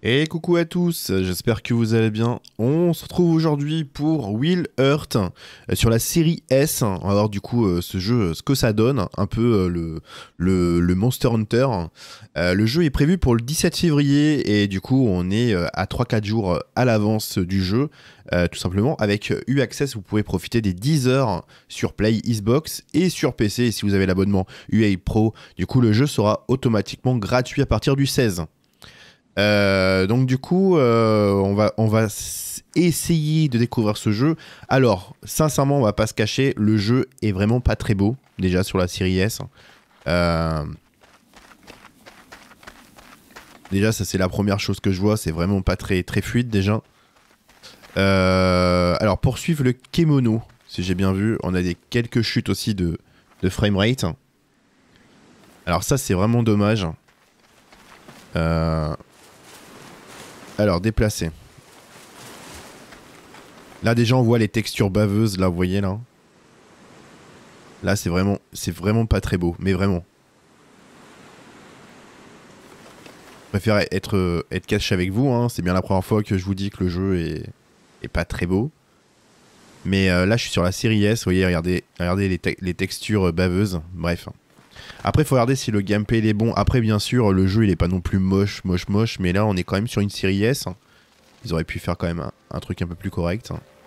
Et coucou à tous, j'espère que vous allez bien. On se retrouve aujourd'hui pour Will Earth sur la série S. On va voir du coup ce jeu, ce que ça donne, un peu le Monster Hunter. Le jeu est prévu pour le 17 février et du coup on est à 3-4 jours à l'avance du jeu. Tout simplement, avec U-Access, vous pouvez profiter des 10 heures sur Play, Xbox et sur PC. Et si vous avez l'abonnement UA Pro, du coup le jeu sera automatiquement gratuit à partir du 16. Donc du coup, on va essayer de découvrir ce jeu. Alors, sincèrement, on va pas se cacher, le jeu est vraiment pas très beau, déjà sur la série S. Euh, Déjà, ça c'est la première chose que je vois, c'est vraiment pas très, très fluide déjà. Alors, pour suivre le Kemono, si j'ai bien vu, on a quelques chutes aussi de framerate. Alors ça, c'est vraiment dommage. Alors, déplacer. Là déjà on voit les textures baveuses, là vous voyez là. Là c'est vraiment pas très beau, mais vraiment. Je préfère être cash avec vous, hein. C'est bien la première fois que je vous dis que le jeu est pas très beau. Mais là je suis sur la série S, vous voyez, regardez les textures baveuses, bref. Après il faut regarder si le gameplay il est bon. Après bien sûr le jeu il est pas non plus moche, mais là on est quand même sur une série S. Ils auraient pu faire quand même un truc un peu plus correct.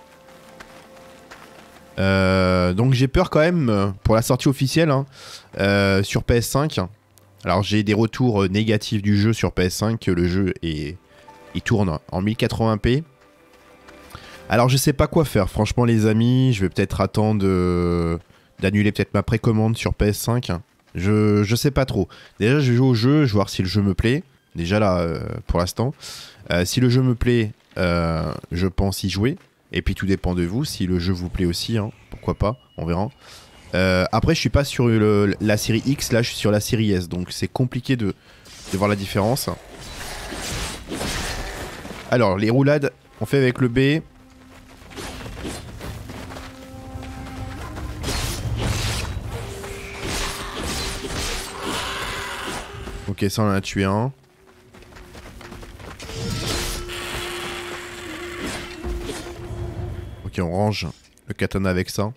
Donc j'ai peur quand même pour la sortie officielle hein, sur PS5. Alors j'ai des retours négatifs du jeu sur PS5 que le jeu il tourne en 1080p. Alors je sais pas quoi faire franchement les amis, je vais peut-être attendre d'annuler peut-être ma précommande sur PS5. Je sais pas trop. Déjà je joue au jeu, je vais voir si le jeu me plaît. Déjà là pour l'instant. Si le jeu me plaît, je pense y jouer. Et puis tout dépend de vous, si le jeu vous plaît aussi, hein, pourquoi pas, on verra. Après je suis pas sur la série X, là je suis sur la série S, donc c'est compliqué de voir la différence. Alors les roulades, on fait avec le B. Ok, ça on en a tué un. Ok, on range le katana avec ça.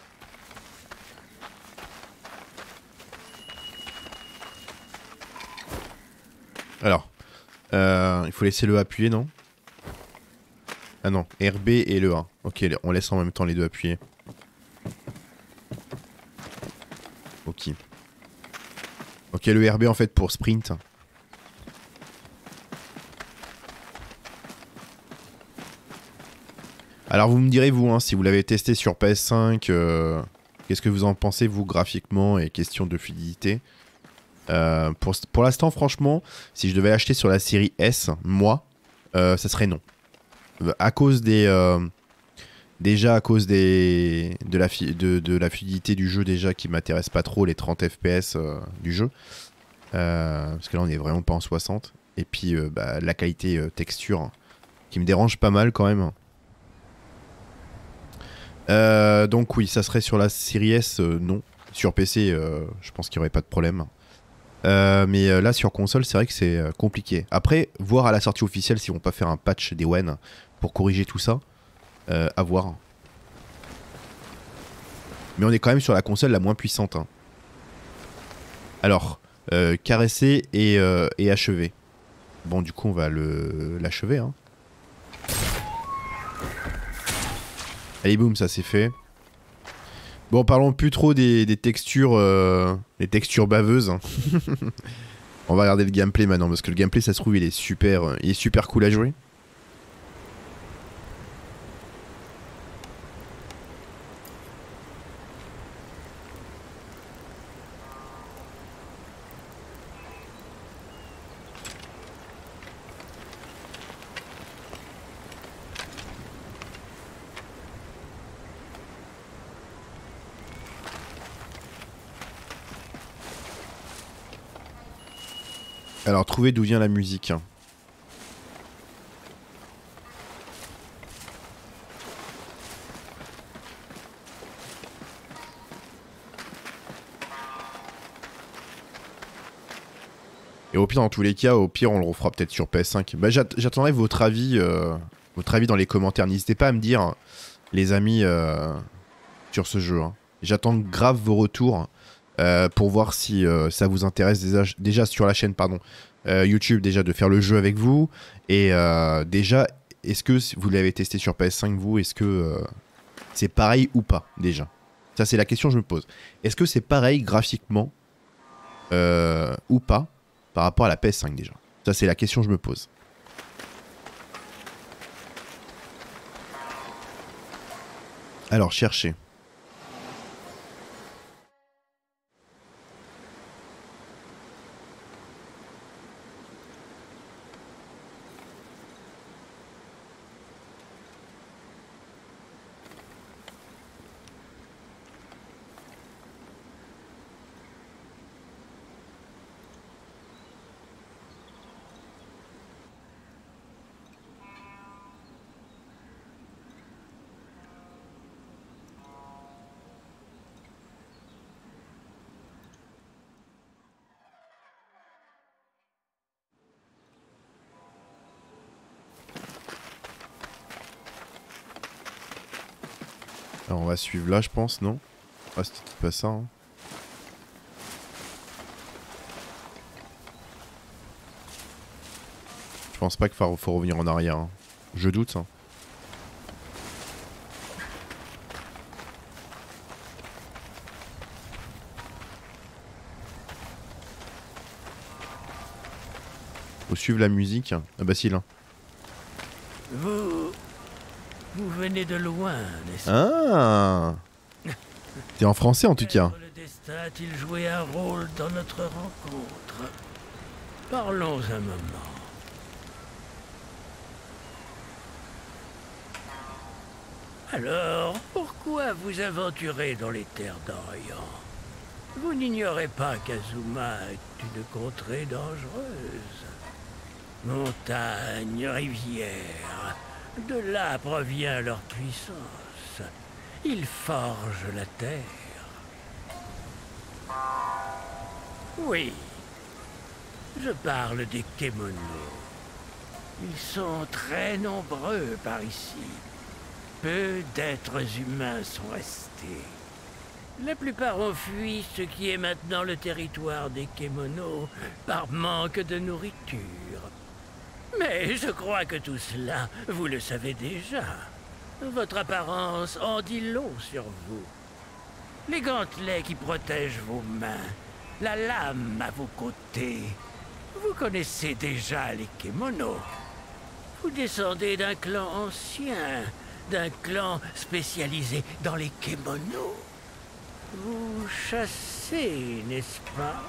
Alors, il faut laisser le A appuyer, non? Ah non, RB et le A. Ok, on laisse en même temps les deux appuyés. Ok. Ok, le RB en fait pour sprint. Alors vous me direz vous, hein, si vous l'avez testé sur PS5, qu'est-ce que vous en pensez vous graphiquement et question de fluidité. Pour l'instant franchement, si je devais l'acheter sur la série S, moi, ça serait non. À cause déjà à cause de la fluidité du jeu déjà qui m'intéresse pas trop, les 30 FPS du jeu. Parce que là on est vraiment pas en 60. Et puis bah, la qualité texture hein, qui me dérange pas mal quand même. Donc oui, ça serait sur la série S, non. Sur PC, je pense qu'il n'y aurait pas de problème. Mais là sur console, c'est vrai que c'est compliqué. Après, voir à la sortie officielle s'ils vont pas faire un patch des WEN pour corriger tout ça. À voir. Mais on est quand même sur la console la moins puissante. Hein. Alors, caresser et achever. Bon, du coup, on va l'achever. Hein. Allez, boum, ça c'est fait. Bon, parlons plus trop des textures, les textures baveuses. On va regarder le gameplay maintenant parce que le gameplay, ça se trouve, il est super cool à jouer. Alors, trouver d'où vient la musique. Et au pire, dans tous les cas, au pire, on le refera peut-être sur PS5. Bah, j'attendrai votre avis dans les commentaires. N'hésitez pas à me dire, les amis, sur ce jeu. Hein. J'attends grave vos retours pour voir si ça vous intéresse déjà sur la chaîne YouTube, déjà de faire le jeu avec vous. Et déjà, est-ce que vous l'avez testé sur PS5, vous? Est-ce que c'est pareil ou pas, déjà? Ça, c'est la question que je me pose. Est-ce que c'est pareil graphiquement ou pas par rapport à la PS5 déjà? Ça, c'est la question que je me pose. Alors, cherchez. Alors on va suivre là, je pense, non? Ah, c'était pas ça, hein. Je pense pas qu'il faut revenir en arrière. Hein. Je doute, hein. Faut suivre la musique. Ah bah si, là. Vous venez de loin, n'est-ce pas? Ah. T'es en français en tout cas. Le destin a-t-il joué un rôle dans notre rencontre? Parlons un moment. Alors, pourquoi vous aventurer dans les terres d'Orient? Vous n'ignorez pas qu'Azuma est une contrée dangereuse. Montagnes, rivières, de là provient leur puissance. Ils forgent la terre. Oui, je parle des Kemonos. Ils sont très nombreux par ici. Peu d'êtres humains sont restés. La plupart ont fui ce qui est maintenant le territoire des Kemonos par manque de nourriture. Mais je crois que tout cela, vous le savez déjà. Votre apparence en dit long sur vous. Les gantelets qui protègent vos mains, la lame à vos côtés. Vous connaissez déjà les Kemonos. Vous descendez d'un clan ancien, d'un clan spécialisé dans les Kemonos. Vous chassez, n'est-ce pas?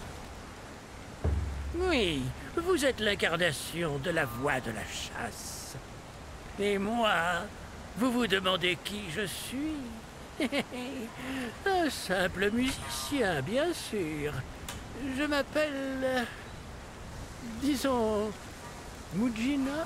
Oui, vous êtes l'incarnation de la voie de la chasse. Et moi, vous vous demandez qui je suis? Un simple musicien, bien sûr. Je m'appelle... disons... Mujina.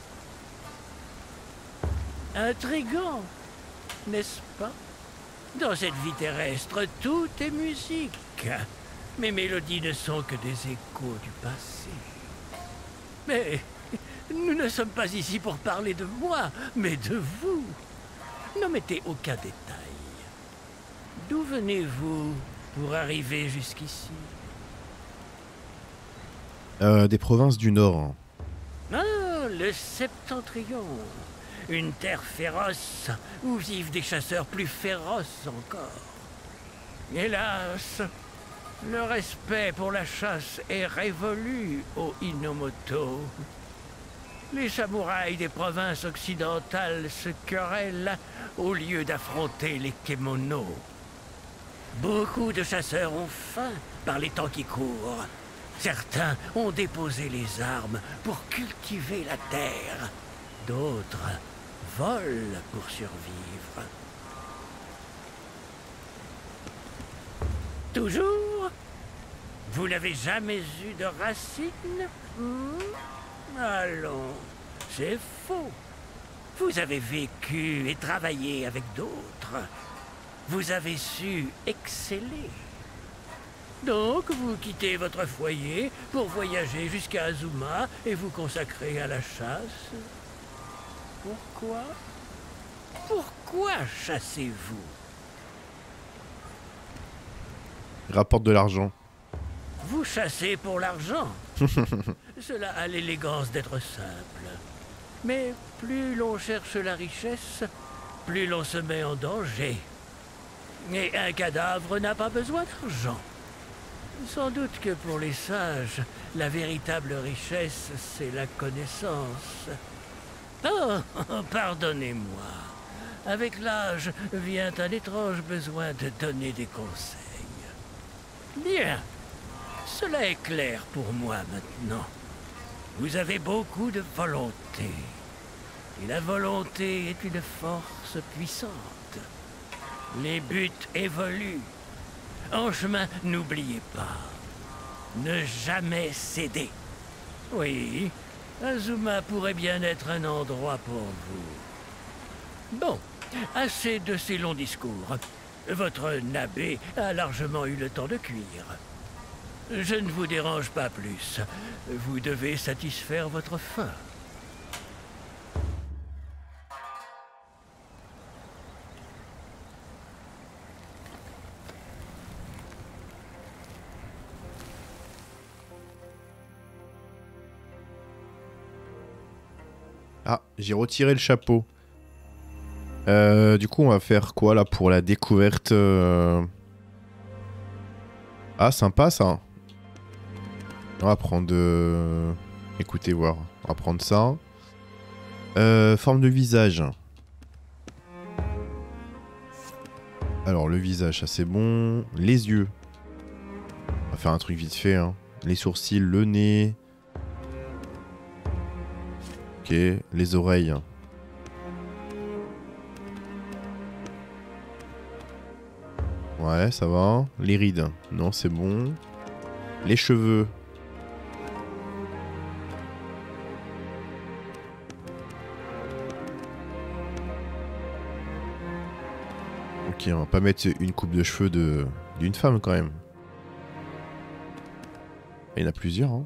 Intrigant, n'est-ce pas? Dans cette vie terrestre, tout est musique. Mes mélodies ne sont que des échos du passé. Mais nous ne sommes pas ici pour parler de moi, mais de vous. N'omettez aucun détail. D'où venez-vous pour arriver jusqu'ici? Des provinces du Nord. Ah, le Septentrion. Une terre féroce où vivent des chasseurs plus féroces encore. Hélas, le respect pour la chasse est révolu au Inomoto. Les samouraïs des provinces occidentales se querellent au lieu d'affronter les Kemonos. Beaucoup de chasseurs ont faim par les temps qui courent. Certains ont déposé les armes pour cultiver la terre. D'autres volent pour survivre. Toujours? Vous n'avez jamais eu de racines? Allons, c'est faux. Vous avez vécu et travaillé avec d'autres. Vous avez su exceller. Donc, vous quittez votre foyer pour voyager jusqu'à Azuma et vous consacrer à la chasse. Pourquoi? Pourquoi chassez-vous? Il rapporte de l'argent. Vous chassez pour l'argent. Cela a l'élégance d'être simple. Mais plus l'on cherche la richesse, plus l'on se met en danger. Et un cadavre n'a pas besoin d'argent. Sans doute que pour les sages, la véritable richesse, c'est la connaissance. Oh, pardonnez-moi. Avec l'âge vient un étrange besoin de donner des conseils. Bien. Cela est clair pour moi maintenant. Vous avez beaucoup de volonté. Et la volonté est une force puissante. Les buts évoluent. En chemin, n'oubliez pas. Ne jamais céder. Oui, Azuma pourrait bien être un endroit pour vous. Bon, assez de ces longs discours. Votre nabé a largement eu le temps de cuire. Je ne vous dérange pas plus. Vous devez satisfaire votre faim. Ah, j'ai retiré le chapeau. Du coup, on va faire quoi là pour la découverte Ah, sympa ça. On va prendre... Écoutez, voir. On va prendre ça. Forme de visage. Alors, le visage, ça c'est bon. Les yeux. On va faire un truc vite fait. Hein. Les sourcils, le nez. Ok, les oreilles. Ouais, ça va. Les rides. Non, c'est bon. Les cheveux. Ok, on va pas mettre une coupe de cheveux d'une femme quand même. Il y en a plusieurs, hein.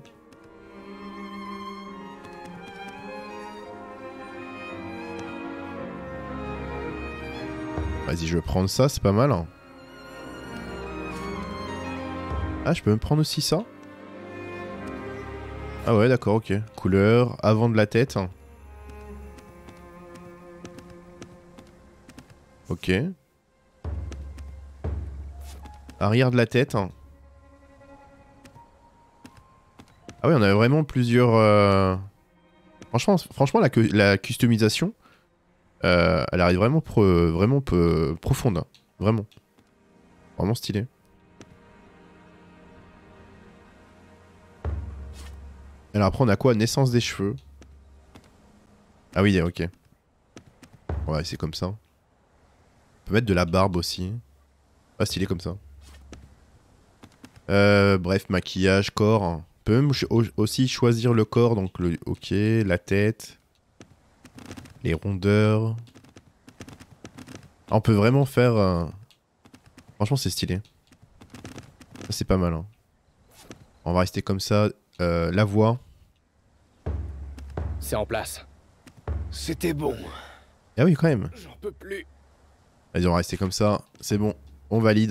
Vas-y, je vais prendre ça, c'est pas mal. Hein. Ah, je peux me prendre aussi ça? Ah ouais, d'accord, ok. Couleur, avant de la tête. Ok. Arrière de la tête. Ah ouais, on avait vraiment plusieurs... Franchement la customisation, elle arrive vraiment, profonde. Vraiment. Vraiment stylé. Alors après, on a quoi? Naissance des cheveux. Ah oui, ok. Ouais, c'est comme ça. On peut mettre de la barbe aussi. Ah, stylé comme ça. Bref, maquillage, corps. On peut même aussi choisir le corps. Donc, ok, la tête. Les rondeurs. Ah, on peut vraiment faire... Franchement, c'est stylé. Ça, c'est pas mal. Hein. On va rester comme ça. La voix. C'est en place. C'était bon. Ah oui, quand même. J'en peux plus. Vas-y, on va rester comme ça. C'est bon. On valide.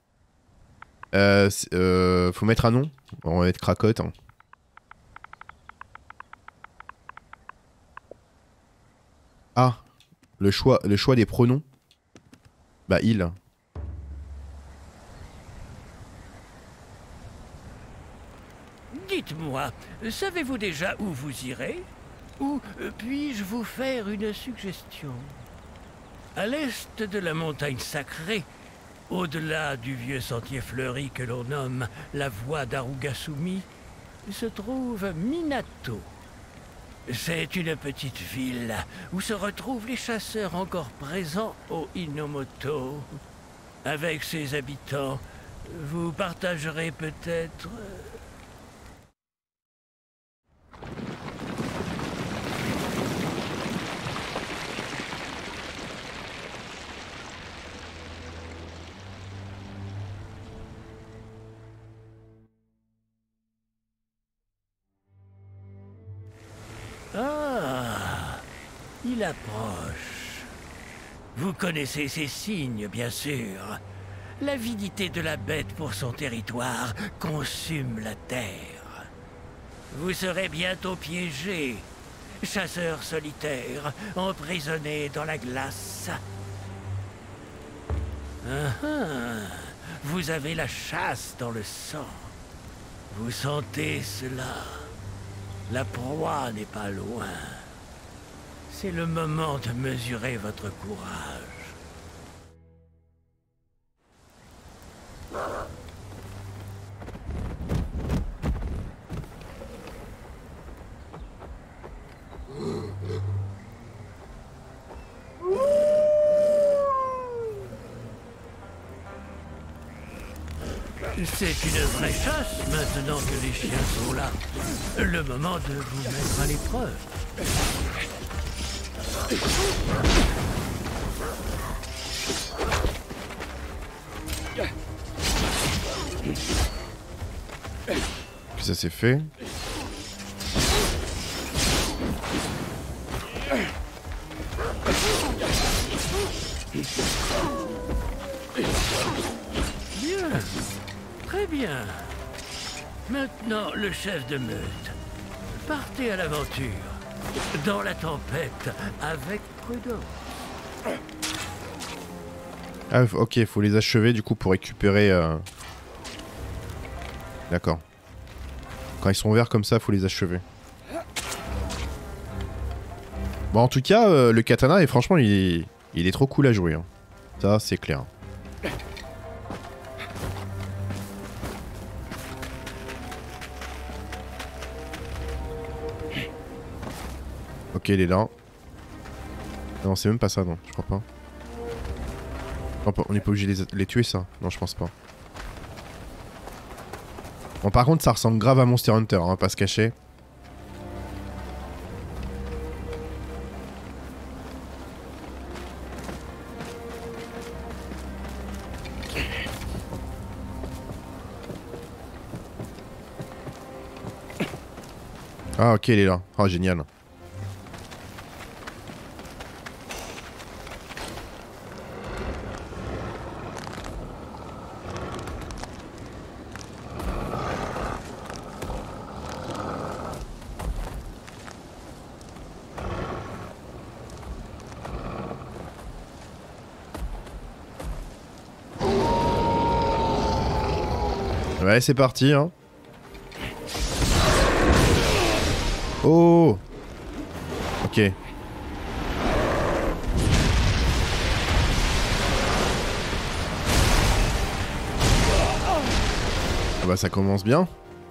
Faut mettre un nom. On va mettre Cracotte. Ah, le choix des pronoms. Bah, il. Dites-moi, savez-vous déjà où vous irez? Ou puis-je vous faire une suggestion? À l'est de la montagne sacrée, au-delà du vieux sentier fleuri que l'on nomme la voie d'Arugasumi, se trouve Minato. C'est une petite ville où se retrouvent les chasseurs encore présents au Inomoto. Avec ses habitants, vous partagerez peut-être... Ah, il approche. Vous connaissez ces signes, bien sûr. L'avidité de la bête pour son territoire consume la terre. Vous serez bientôt piégé, chasseur solitaire, emprisonné dans la glace. Vous avez la chasse dans le sang. Vous sentez cela. La proie n'est pas loin. C'est le moment de mesurer votre courage. C'est une vraie chasse maintenant que les chiens sont là. Le moment de vous mettre à l'épreuve. Que ça c'est fait. Bien. Très bien. Maintenant, le chef de meute. Partez à l'aventure. Dans la tempête, avec prudence. Ah ok, faut les achever du coup pour récupérer... D'accord. Quand ils sont verts comme ça, faut les achever. Bon en tout cas, le katana, et franchement, il est trop cool à jouer. Hein. Ça, c'est clair. Ok, il est là. Non, c'est même pas ça, non, je crois pas. Non, on n'est pas obligé de les tuer, ça. Non, je pense pas. Bon, par contre, ça ressemble grave à Monster Hunter, hein, pas se cacher. Ah, ok, il est là. Ah, génial. Ouais, c'est parti, hein. Oh. Ok. Ah bah ça commence bien.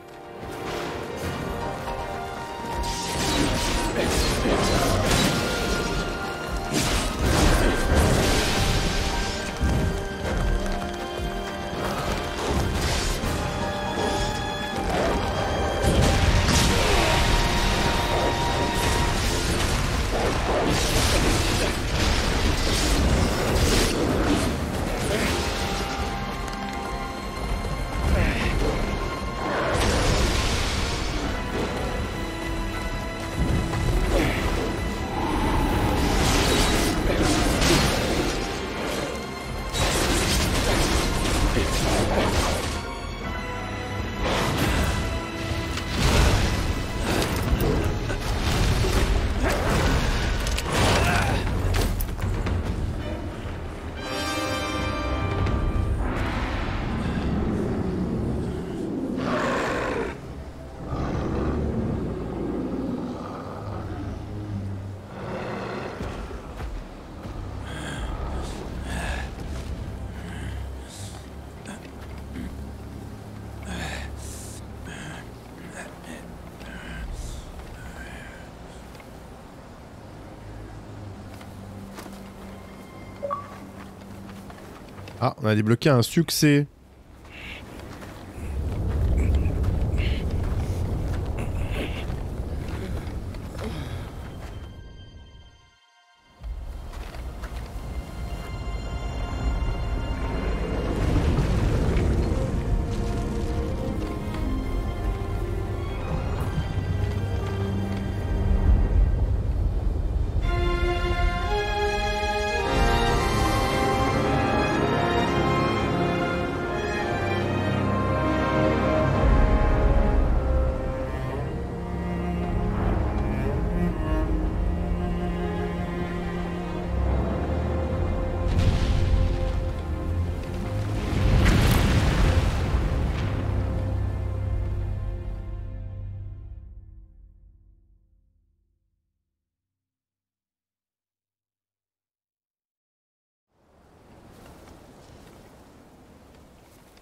Ah, on a débloqué un succès.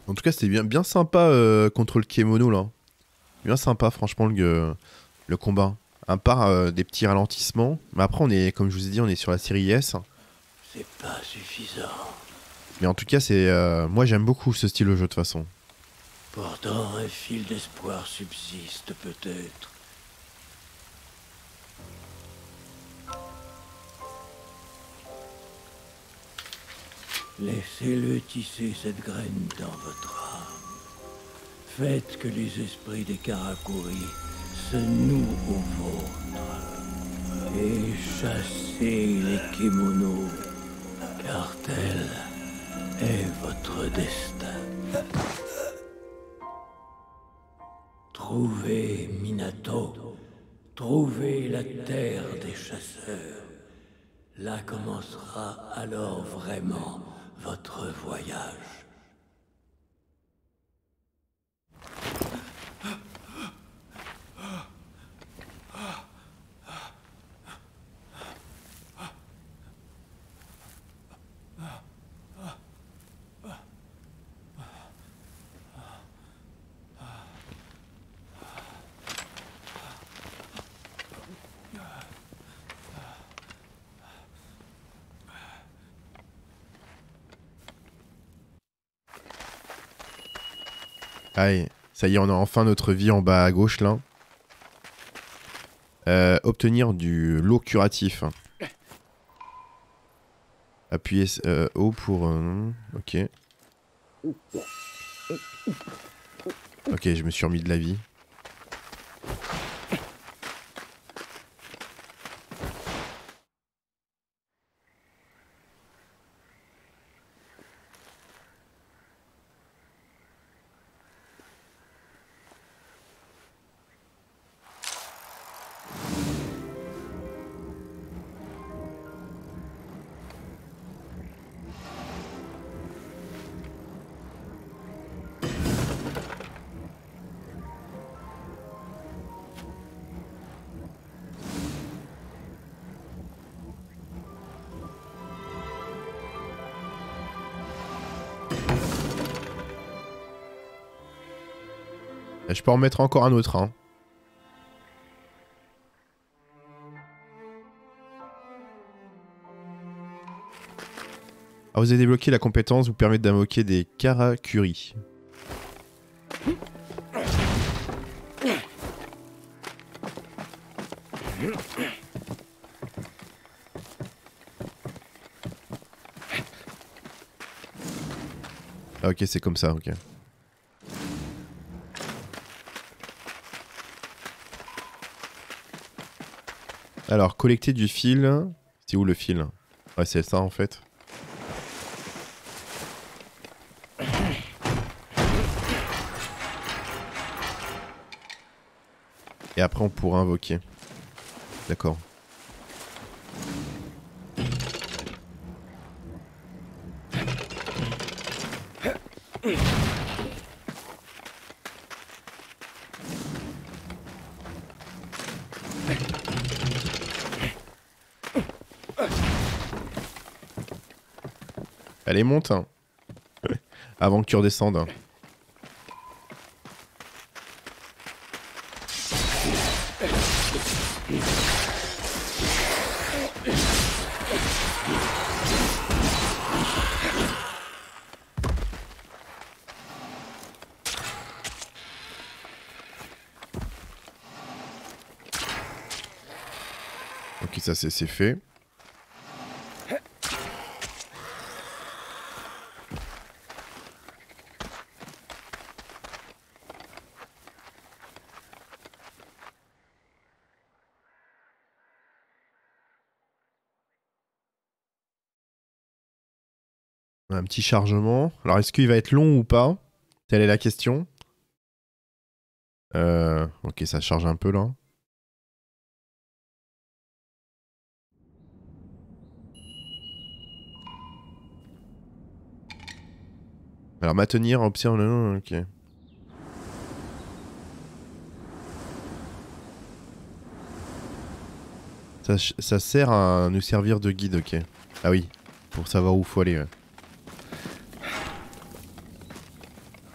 En tout cas, c'était bien sympa contre le Kemono là. Bien sympa, franchement, le combat. À part des petits ralentissements. Mais après, on est, comme je vous ai dit, on est sur la série S. C'est pas suffisant. Mais en tout cas, moi, j'aime beaucoup ce style de jeu de toute façon. Pourtant, un fil d'espoir subsiste peut-être. Laissez-le tisser cette graine dans votre âme. Faites que les esprits des Karakuri se nouent au vôtre. Et chassez les Kemono, car tel est votre destin. Trouvez Minato, trouvez la terre des chasseurs. Là commencera alors vraiment votre voyage. Allez, ça y est, on a enfin notre vie en bas à gauche là. Obtenir du lot curatif. Appuyez O pour... ok. Ok, je me suis remis de la vie. Je peux en mettre encore un autre, hein. Ah, vous avez débloqué la compétence vous permet d'invoquer des Karakuri. Ah, ok, c'est comme ça, ok. Alors, collecter du fil. C'est où le fil? Ouais, c'est ça en fait. Et après, on pourra invoquer. D'accord. Allez, monte. Avant que tu redescendes. Ok, ça c'est fait. Un petit chargement. Alors, est-ce qu'il va être long ou pas? Telle est la question. Ok, ça charge un peu là. Alors, maintenir, option... Non, ok. Ça sert à nous servir de guide, ok. Ah oui, pour savoir où faut aller. Ouais.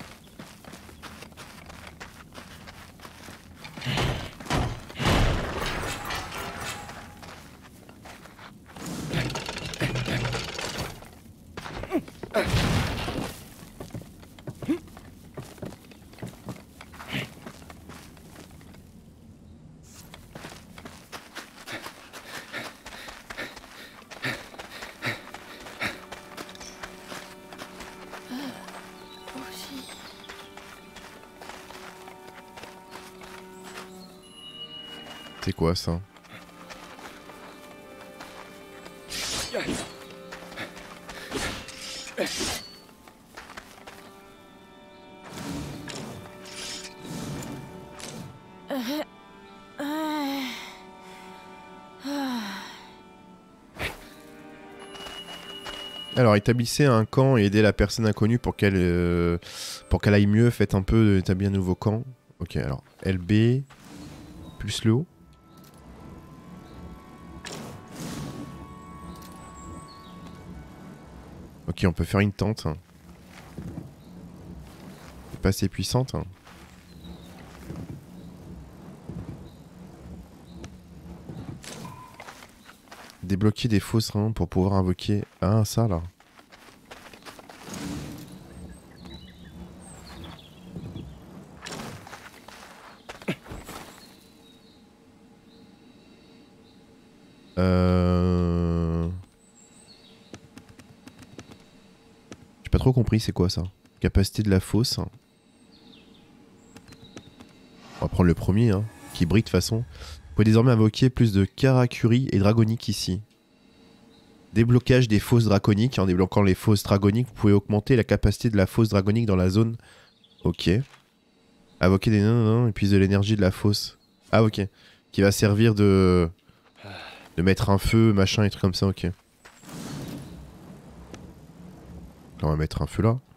C'est quoi ça? Alors, établissez un camp et aidez la personne inconnue pour qu'elle aille mieux. Faites un peu d'établir un nouveau camp. Ok, alors LB plus le haut. Ok, on peut faire une tente. C'est pas assez puissante. Débloquer des fausses reins pour pouvoir invoquer... Ah, ça là. J'ai pas trop compris, c'est quoi ça? Capacité de la fosse. On va prendre le premier, hein, qui brille de toute façon. Vous pouvez désormais invoquer plus de Karakuri et Dragonique ici. Déblocage des fosses draconiques. En débloquant les fosses dragoniques, vous pouvez augmenter la capacité de la fosse dragonique dans la zone. Ok. Invoquer des et puis de l'énergie de la fosse. Ah ok. Qui va servir de mettre un feu, machin et trucs comme ça, ok. Là, on va mettre un feu là.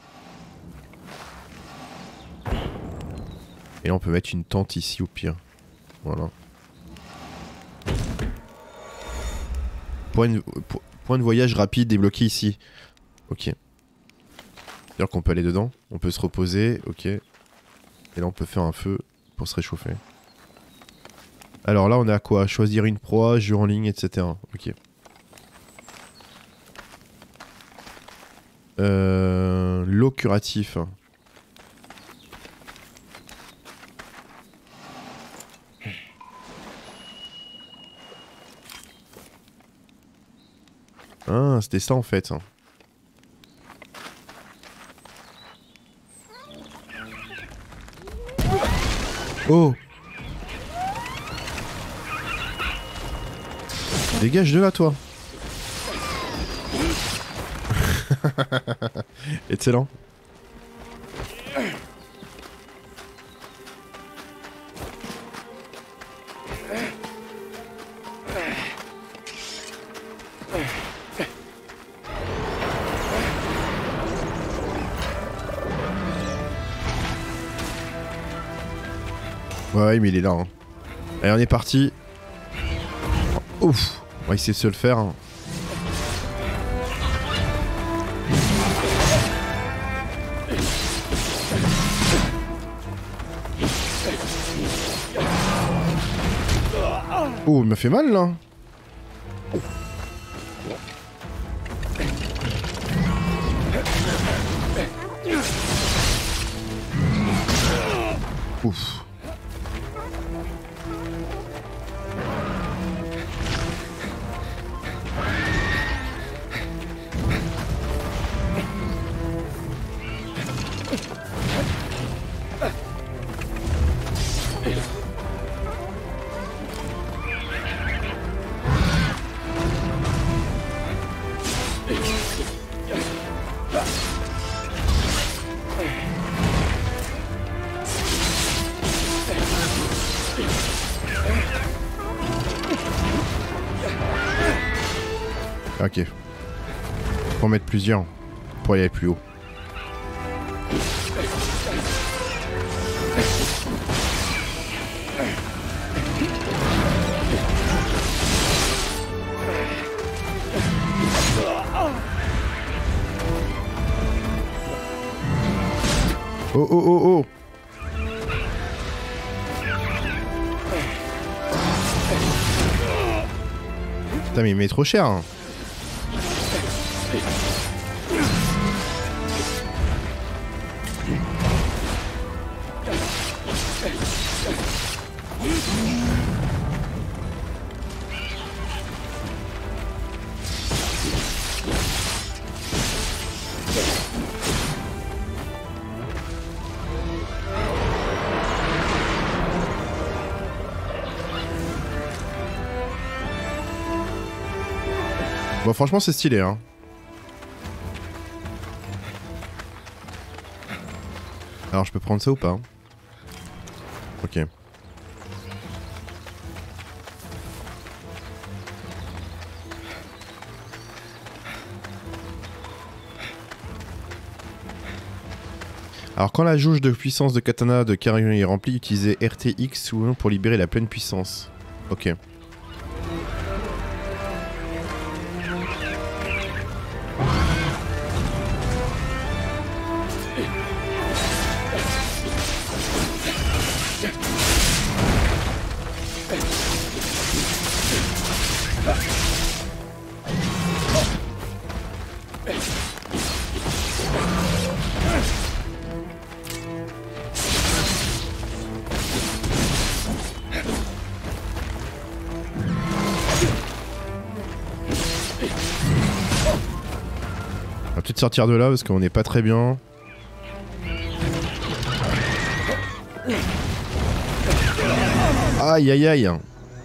Et là on peut mettre une tente ici au pire. Voilà. Point de voyage rapide débloqué ici. Ok. C'est-à-dire qu'on peut aller dedans. On peut se reposer, ok. Et là on peut faire un feu pour se réchauffer. Alors là on est à quoi? Choisir une proie, jeu en ligne, etc. Ok. L'eau curatif. Ah, c'était ça en fait. Oh! Dégage de là, toi! Excellent. Ouais, mais il est là. Hein. Allez, on est parti. Ouf! On va essayer de se le faire. Hein. Oh, il m'a fait mal là. Ouf. Ok. Faut en mettre plusieurs pour aller plus haut. Oh oh oh oh! Putain mais il met trop cher hein. Bon, franchement, c'est stylé, hein. Alors, je peux prendre ça ou pas? Ok. Alors quand la jauge de puissance de katana de Karrion est remplie, utilisez RTX ou pour libérer la pleine puissance. Ok. On va peut-être sortir de là parce qu'on n'est pas très bien. Aïe aïe aïe.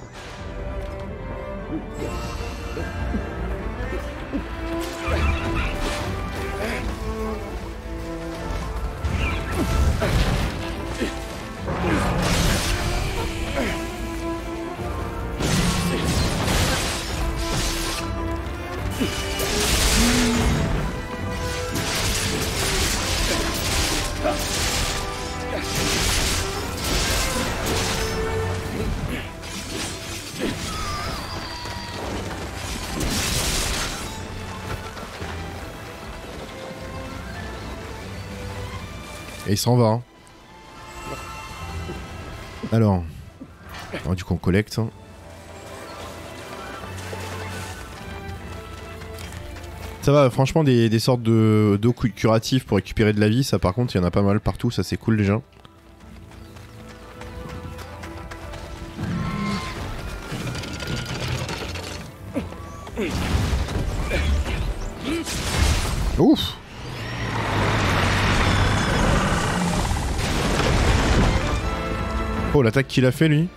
Et il s'en va. Hein. Alors. Du coup on collecte. Ça va, franchement des sortes d'eau curative pour récupérer de la vie, ça par contre il y en a pas mal partout, ça c'est cool déjà. Ouf! Oh, l'attaque qu'il a fait lui.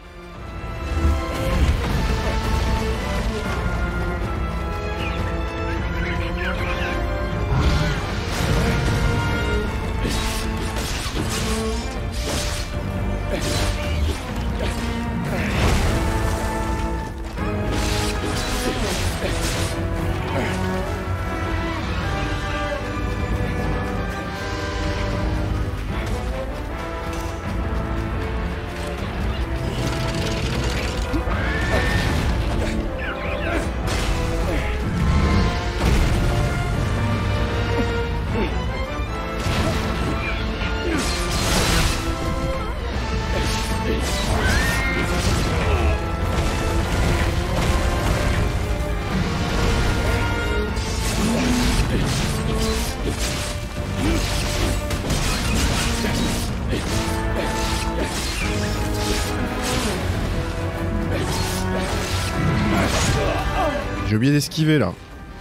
J'ai oublié d'esquiver là.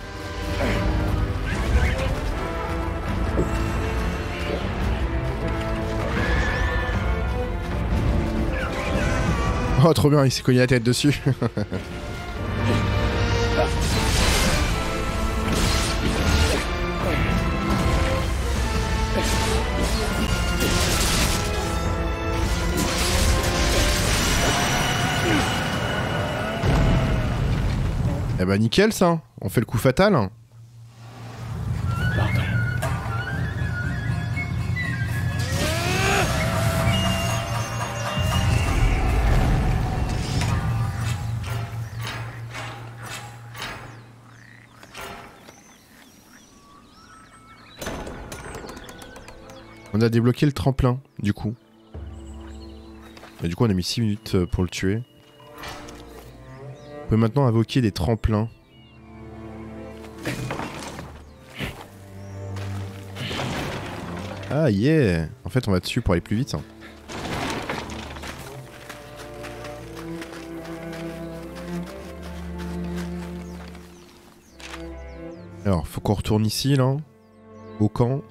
Oh trop bien, il s'est cogné la tête dessus. Eh bah nickel ça, on fait le coup fatal. Pardon. On a débloqué le tremplin, du coup. Et du coup on a mis 6 minutes pour le tuer. On peut maintenant invoquer des tremplins. Ah yeah! En fait on va dessus pour aller plus vite. Hein. Alors faut qu'on retourne ici là. Au camp.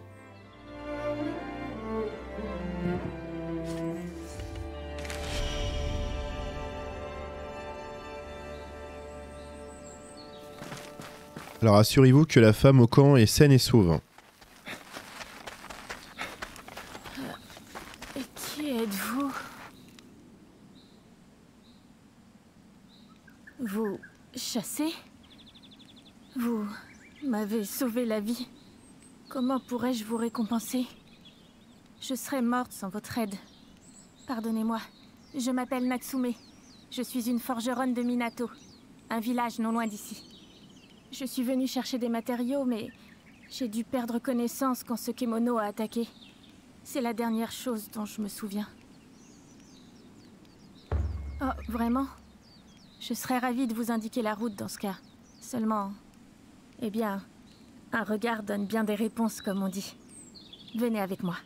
Alors assurez-vous que la femme au camp est saine et sauve. Qui êtes-vous? Vous chassez? Vous m'avez sauvé la vie. Comment pourrais-je vous récompenser? Je serais morte sans votre aide. Pardonnez-moi, je m'appelle Natsume. Je suis une forgeronne de Minato, un village non loin d'ici. Je suis venue chercher des matériaux, mais j'ai dû perdre connaissance quand ce kemono a attaqué. C'est la dernière chose dont je me souviens. Oh, vraiment? Je serais ravie de vous indiquer la route dans ce cas. Seulement, eh bien, un regard donne bien des réponses, comme on dit. Venez avec moi.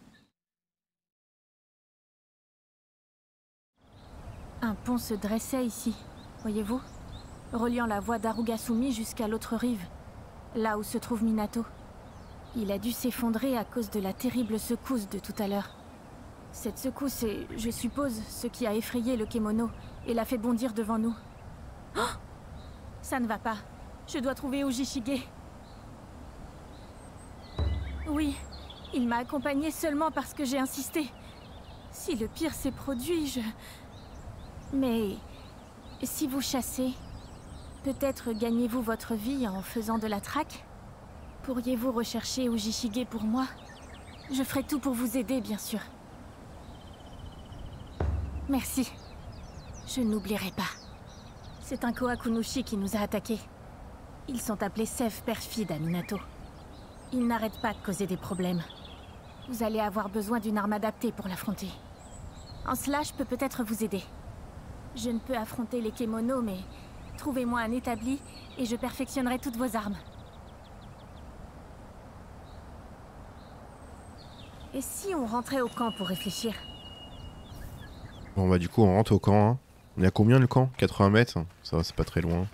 Un pont se dressait ici, voyez-vous, reliant la voie d'Arugasumi jusqu'à l'autre rive, là où se trouve Minato. Il a dû s'effondrer à cause de la terrible secousse de tout à l'heure. Cette secousse est, je suppose, ce qui a effrayé le kemono et l'a fait bondir devant nous. Oh! Ça ne va pas. Je dois trouver Ujishige. Oui, il m'a accompagnée seulement parce que j'ai insisté. Si le pire s'est produit, Mais si vous chassez, peut-être gagnez-vous votre vie en faisant de la traque? Pourriez-vous rechercher Ujishige pour moi? Je ferai tout pour vous aider, bien sûr. Merci. Je n'oublierai pas. C'est un Kohakunushi qui nous a attaqués. Ils sont appelés Sèvres perfides à Minato. Ils n'arrêtent pas de causer des problèmes. Vous allez avoir besoin d'une arme adaptée pour l'affronter. En cela, je peux peut-être vous aider. Je ne peux affronter les kemonos, mais trouvez-moi un établi et je perfectionnerai toutes vos armes. Et si on rentrait au camp pour réfléchir? Bon bah du coup on rentre au camp. Hein. On est à combien le camp? 80 mètres? Ça va, c'est pas très loin.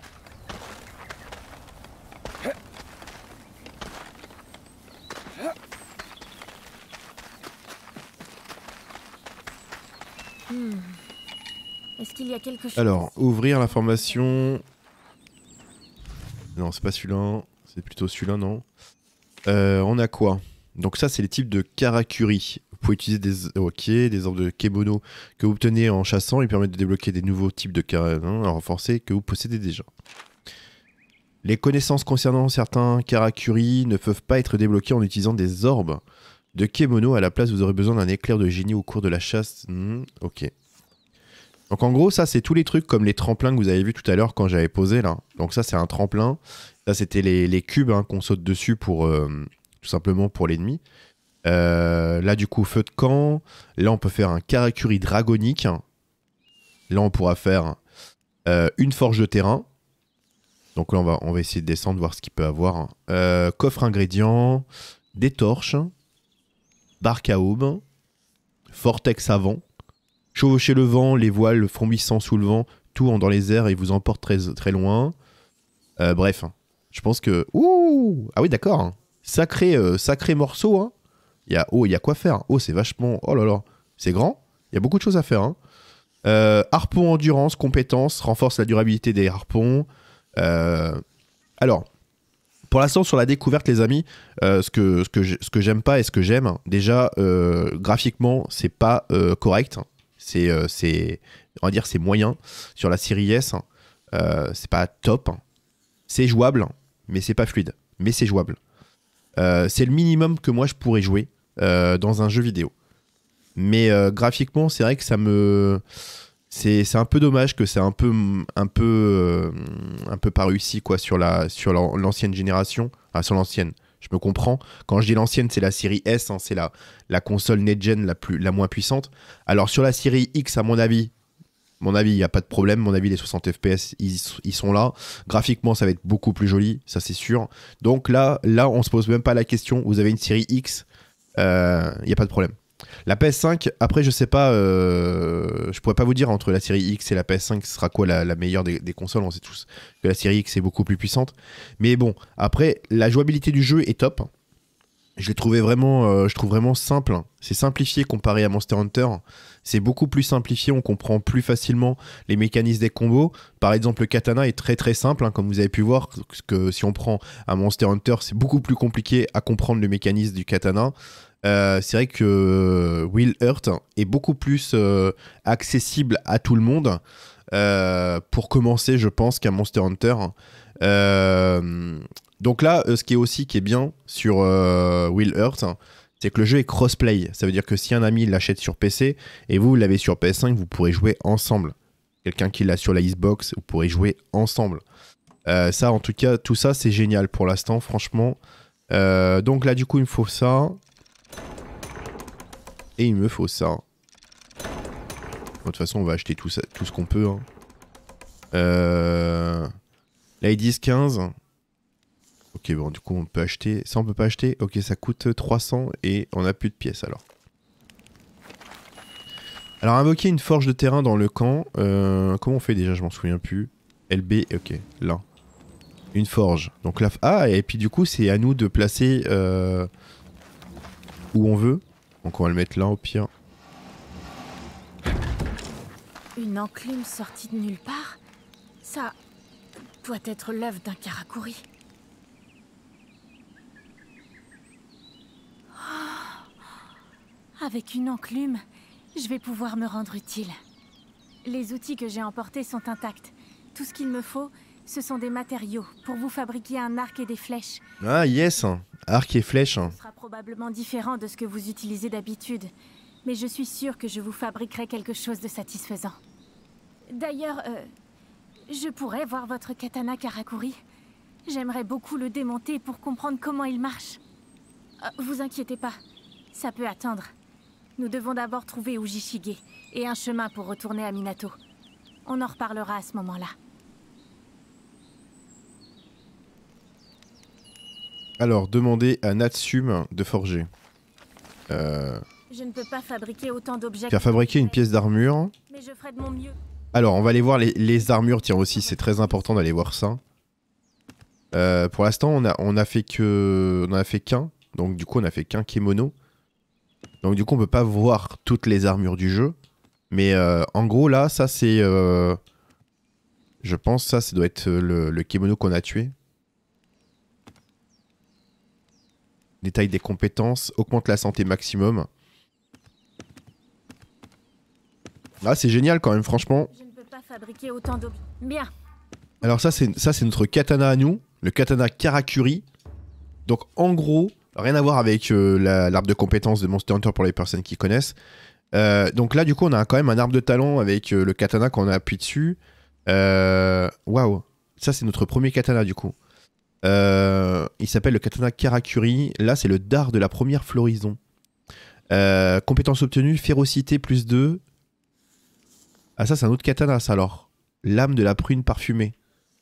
Est-ce qu'il y a quelque chose? Alors, ouvrir l'information. Non, c'est pas celui-là. C'est plutôt celui-là, non. On a quoi? Donc ça, c'est les types de karakuri. Vous pouvez utiliser des ordres de kemono que vous obtenez en chassant. Ils permettent de débloquer des nouveaux types de karakuri renforcés que vous possédez déjà. Les connaissances concernant certains karakuri ne peuvent pas être débloquées en utilisant des orbes de kemono. À la place, vous aurez besoin d'un éclair de génie au cours de la chasse. Ok. Donc en gros, ça, c'est tous les trucs comme les tremplins que vous avez vu tout à l'heure quand j'avais posé là. Donc ça, c'est un tremplin. Ça, c'était les cubes hein, qu'on saute dessus pour tout simplement pour l'ennemi. Là, du coup, feu de camp. Là, on peut faire un karakuri dragonique. Là, on pourra faire une forge de terrain. Donc là, on va essayer de descendre, voir ce qu'il peut avoir. Coffre ingrédients, des torches, barque à aube, vortex avant. Chevaucher le vent, les voiles frombissant sous le vent, tout dans les airs et vous emporte très, très loin. Bref, je pense que... Ouh! Ah oui, d'accord. Hein. Sacré morceau. Hein. Il y a quoi faire. Oh, c'est vachement... Oh là là. C'est grand. Il y a beaucoup de choses à faire. Hein. Harpon endurance, compétence, renforce la durabilité des harpons. Alors, pour l'instant, sur la découverte, les amis, ce que j'aime pas et ce que j'aime, déjà, graphiquement, c'est pas correct. C'est on va dire, c'est moyen. Sur la série S, c'est pas top. C'est jouable, mais c'est pas fluide. Mais c'est jouable. C'est le minimum que moi, je pourrais jouer dans un jeu vidéo. Mais graphiquement, c'est vrai que ça me... C'est un peu dommage que c'est un peu pas réussi quoi, sur l'ancienne génération. Ah, sur l'ancienne, je me comprends. Quand je dis l'ancienne, c'est la série S, hein, c'est la console next-gen la moins puissante. Alors sur la série X, à mon avis, il n'y a pas de problème. Mon avis, les 60 FPS, ils sont là. Graphiquement, ça va être beaucoup plus joli, ça c'est sûr. Donc là, on se pose même pas la question. Vous avez une série X, il n'y a pas de problème. La PS5, après je sais pas, je pourrais pas vous dire entre la série X et la PS5 ce sera quoi la meilleure des consoles, on sait tous que la série X est beaucoup plus puissante. Mais bon, après la jouabilité du jeu est top. Je l'ai trouvé vraiment, je trouve vraiment simple. C'est simplifié comparé à Monster Hunter. C'est beaucoup plus simplifié, on comprend plus facilement les mécanismes des combos. Par exemple, le katana est très très simple, hein, comme vous avez pu voir, que si on prend un Monster Hunter, c'est beaucoup plus compliqué à comprendre le mécanisme du katana. C'est vrai que Will Earth est beaucoup plus accessible à tout le monde. Pour commencer, je pense, qu'un Monster Hunter. Donc là, ce qui est bien sur Will Earth, c'est que le jeu est crossplay. Ça veut dire que si un ami l'achète sur PC et vous l'avez sur PS5, vous pourrez jouer ensemble. Quelqu'un qui l'a sur la Xbox, vous pourrez jouer ensemble. Ça, en tout cas, tout ça, c'est génial pour l'instant, franchement. Donc là, du coup, il me faut ça. Et il me faut ça. De toute façon, on va acheter tout, ça, tout ce qu'on peut. Hein. Là, ils disent 15. Ok, bon, du coup, on peut acheter. Ça, on peut pas acheter. Ok, ça coûte 300 et on a plus de pièces alors. Alors, invoquer une forge de terrain dans le camp. Comment on fait déjà? Je m'en souviens plus. LB, ok, là. Une forge. Donc là. Ah, et puis du coup, c'est à nous de placer où on veut. Donc, on va le mettre là au pire. Une enclume sortie de nulle part? Ça doit être l'œuvre d'un Karakuri. Oh, avec une enclume, je vais pouvoir me rendre utile. Les outils que j'ai emportés sont intacts. Tout ce qu'il me faut, ce sont des matériaux pour vous fabriquer un arc et des flèches. Ah yes, arc et flèche. Ce sera probablement différent de ce que vous utilisez d'habitude, mais je suis sûre que je vous fabriquerai quelque chose de satisfaisant. D'ailleurs, je pourrais voir votre katana Karakuri. J'aimerais beaucoup le démonter pour comprendre comment il marche. Vous inquiétez pas, ça peut attendre. Nous devons d'abord trouver Ujishige et un chemin pour retourner à Minato. On en reparlera à ce moment-là. Alors, demandez à Natsume de forger. Je ne peux pas fabriquer autant d'objets. Faire fabriquer une pièce d'armure. Mais je ferai de mon mieux. Alors, on va aller voir les armures. Tiens, aussi, c'est très important d'aller voir ça. Pour l'instant, on a fait qu'un. Donc, du coup, on a fait qu'un kimono. Donc, du coup, on peut pas voir toutes les armures du jeu. Mais en gros, là, ça, c'est... je pense ça doit être le kimono qu'on a tué. Détail des compétences. Augmente la santé maximum. Ah, c'est génial quand même, franchement. Je ne peux pas fabriquer autant d'objets. Bien. Alors ça c'est notre katana à nous, le katana Karakuri. Donc en gros, rien à voir avec l'arbre de compétences de Monster Hunter pour les personnes qui connaissent. Donc là du coup on a quand même un arbre de talent avec le katana qu'on a appuyé dessus. Waouh, ça c'est notre premier katana du coup. Il s'appelle le katana Karakuri. Là c'est le dard de la première floraison. Compétence obtenue, férocité plus 2. Ah ça c'est un autre katana ça alors. Lame de la prune parfumée.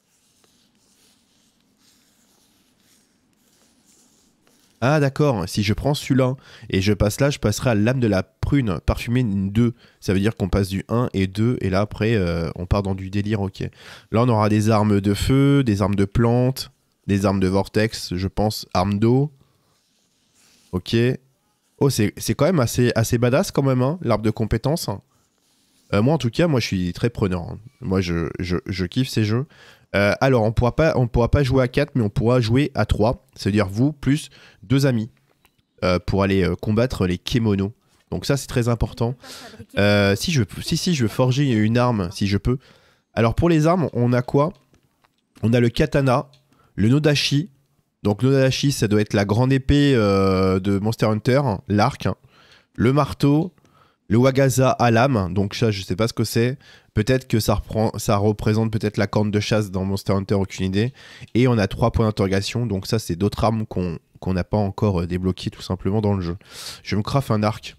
Ah d'accord, si je prends celui-là et je passe là, je passerai à lame de la prune parfumée 2. Ça veut dire qu'on passe du 1 et 2 et là après on part dans du délire, ok. Là on aura des armes de feu, des armes de plantes, des armes de vortex, je pense, armes d'eau. Ok. Oh c'est quand même assez badass quand même, hein, l'arbre de compétences. Moi en tout cas, moi je suis très preneur. Hein. Moi je kiffe ces jeux. Alors on pourra pas jouer à 4 mais on pourra jouer à 3. C'est-à-dire vous plus 2 amis pour aller combattre les kémonos. Donc ça c'est très important. Si je veux forger une arme, si je peux. Alors pour les armes, on a quoi? On a le katana, le nodashi. Donc nodashi ça doit être la grande épée de Monster Hunter, l'arc. Le marteau. Le Wagaza à lame, donc ça je sais pas ce que c'est. Peut-être que ça représente peut-être la corne de chasse dans Monster Hunter, aucune idée. Et on a 3 points d'interrogation, donc ça c'est d'autres armes qu'on n'a pas encore débloquées tout simplement dans le jeu. Je me craft un arc.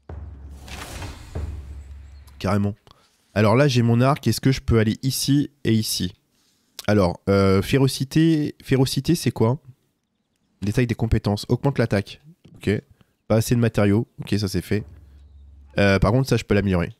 Carrément. Alors là j'ai mon arc, est-ce que je peux aller ici et ici? Alors, férocité c'est quoi? Détail des compétences, augmente l'attaque. Ok. Pas assez de matériaux, ok ça c'est fait. Par contre ça je peux l'améliorer.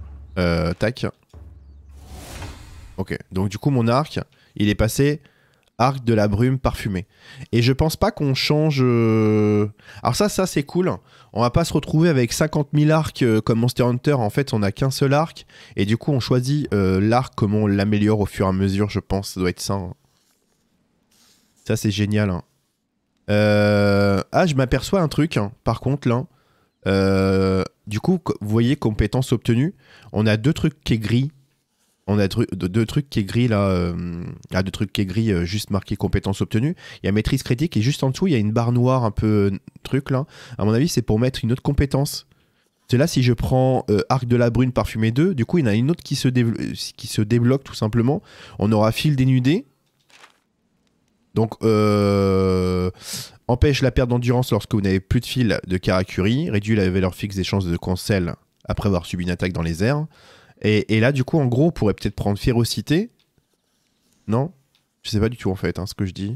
Tac. Ok, donc du coup mon arc il est passé arc de la brume parfumé. Et je pense pas qu'on change... Alors ça c'est cool. On va pas se retrouver avec 50 000 arcs comme Monster Hunter. En fait, on a qu'un seul arc. Et du coup, on choisit l'arc, comment on l'améliore au fur et à mesure, je pense. Ça doit être ça. Hein. Ça, c'est génial. Hein. Ah, je m'aperçois un truc, hein, par contre, là. Du coup, vous voyez, compétences obtenues. On a deux trucs qui est gris. On a deux trucs qui est gris, là. Deux trucs qui est gris, juste marqué compétences obtenues. Il y a maîtrise critique et juste en dessous, il y a une barre noire un peu truc, là. À mon avis, c'est pour mettre une autre compétence. C'est là, si je prends arc de la brune parfumé 2, du coup, il y en a une autre qui se débloque, tout simplement. On aura fil dénudé. Donc, empêche la perte d'endurance lorsque vous n'avez plus de fil de Karakuri, réduit la valeur fixe des chances de cancel après avoir subi une attaque dans les airs. Et là, du coup, en gros, on pourrait peut-être prendre férocité. Non? Je sais pas du tout, en fait, hein, ce que je dis.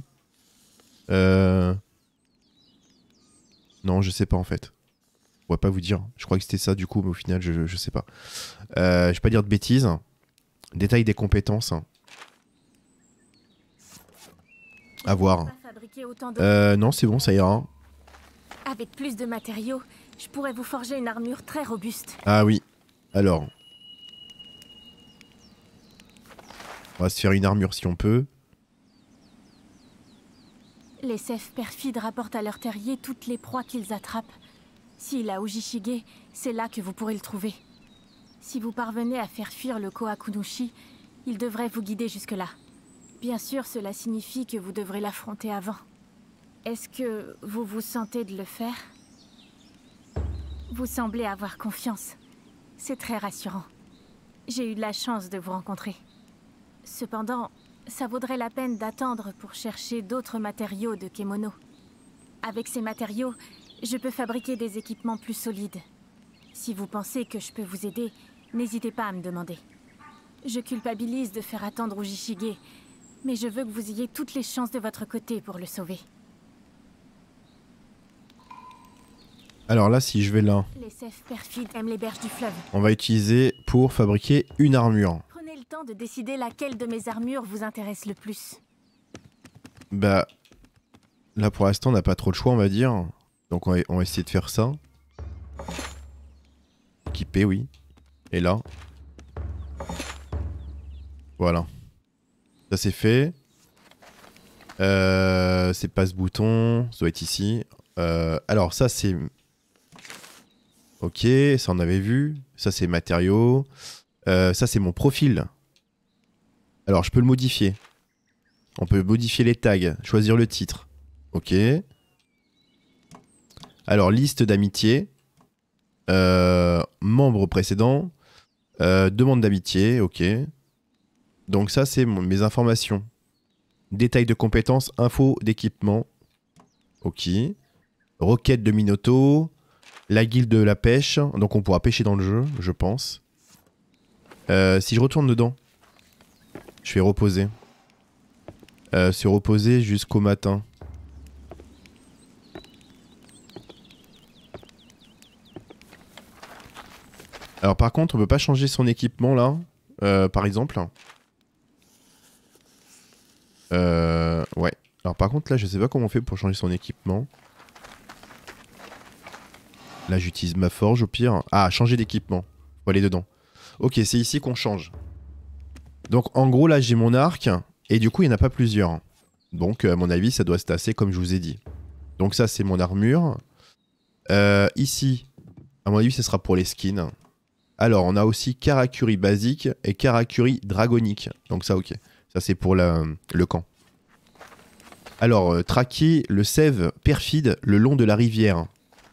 Non, je sais pas, en fait. Je pourrais pas vous dire. Je crois que c'était ça, du coup, mais au final, je sais pas. Je vais pas dire de bêtises. Détail des compétences. À voir. Non, c'est bon, ça ira. Avec plus de matériaux, je pourrais vous forger une armure très robuste. Ah oui. Alors. On va se faire une armure si on peut. Les Seth perfides rapportent à leur terrier toutes les proies qu'ils attrapent. S'il a Ujishige, c'est là que vous pourrez le trouver. Si vous parvenez à faire fuir le Kohakunushi, il devrait vous guider jusque-là. Bien sûr, cela signifie que vous devrez l'affronter avant. Est-ce que vous vous sentez de le faire? Vous semblez avoir confiance. C'est très rassurant. J'ai eu de la chance de vous rencontrer. Cependant, ça vaudrait la peine d'attendre pour chercher d'autres matériaux de Kemono. Avec ces matériaux, je peux fabriquer des équipements plus solides. Si vous pensez que je peux vous aider, n'hésitez pas à me demander. Je culpabilise de faire attendre Ujishige, mais je veux que vous ayez toutes les chances de votre côté pour le sauver. Alors là, si je vais là, Les Seth perfides aiment les berges du fleuve. on va utiliser pour fabriquer une armure. Prenez le temps de décider laquelle de mes armures vous intéresse le plus. Bah, là pour l'instant, on n'a pas trop de choix, on va dire. Donc on va essayer de faire ça. Équiper, oui. Et là. Voilà. Ça c'est fait. C'est pas ce bouton. Ça doit être ici. Alors ça c'est... Ok, ça on avait vu. Ça c'est matériaux. Ça c'est mon profil. Alors je peux le modifier. On peut modifier les tags. Choisir le titre. Ok. Alors liste d'amitié. Membre précédent. Demande d'amitié. Ok. Donc ça c'est mes informations. Détails de compétences. Info d'équipement. Ok. Requête de Minoto. La guilde de la pêche. Donc on pourra pêcher dans le jeu, je pense. Si je retourne dedans, je vais reposer. Se reposer jusqu'au matin. Alors par contre, on peut pas changer son équipement là, par exemple. Ouais. Alors par contre là, je sais pas comment on fait pour changer son équipement. Là, j'utilise ma forge au pire. Ah, changer d'équipement. Faut aller dedans. Ok, c'est ici qu'on change. Donc, en gros, là, j'ai mon arc. Et du coup, il n'y en a pas plusieurs. Donc, à mon avis, ça doit se tasser comme je vous ai dit. Donc, ça, c'est mon armure. Ici, à mon avis, ce sera pour les skins. Alors, on a aussi Karakuri basique et Karakuri dragonique. Donc, ça, ok. Ça, c'est pour le camp. Alors, traquer le sève perfide le long de la rivière.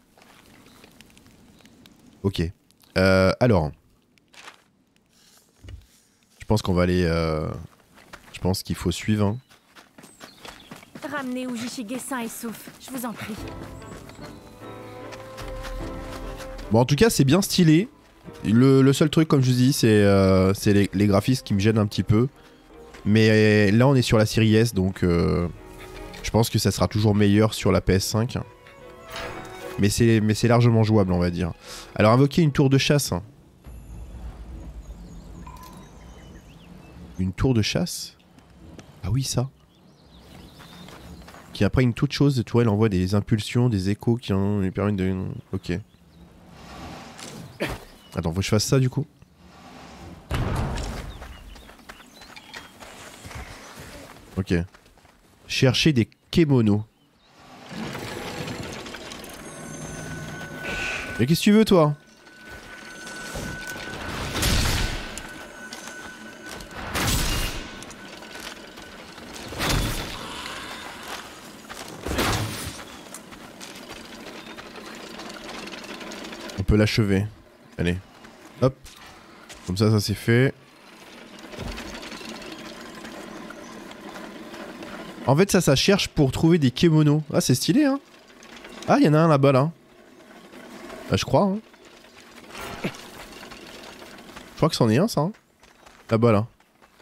Ok. Alors. Je pense qu'on va aller... Je pense qu'il faut suivre. Hein. Ramenez Ujishige sain et sauf, je vous en prie. Bon, en tout cas, c'est bien stylé. Le seul truc, comme je vous dis, c'est les graphismes qui me gênent un petit peu. Mais là, on est sur la série S, donc... je pense que ça sera toujours meilleur sur la PS5. Mais c'est largement jouable, on va dire. Alors, invoquer une tour de chasse. Une tour de chasse? Ah oui, ça. qui après une toute chose, tu vois, il envoie des impulsions, des échos qui lui permettent de... Ok. Attends, faut que je fasse ça du coup. Ok. Chercher des kémonos. Mais qu'est-ce que tu veux toi? On peut l'achever. Allez. Hop. Comme ça c'est fait. En fait ça cherche pour trouver des kémonos. Ah c'est stylé hein. Ah il y en a un là-bas là. Bah je crois hein. Je crois que c'en est un ça hein. Là-bas là.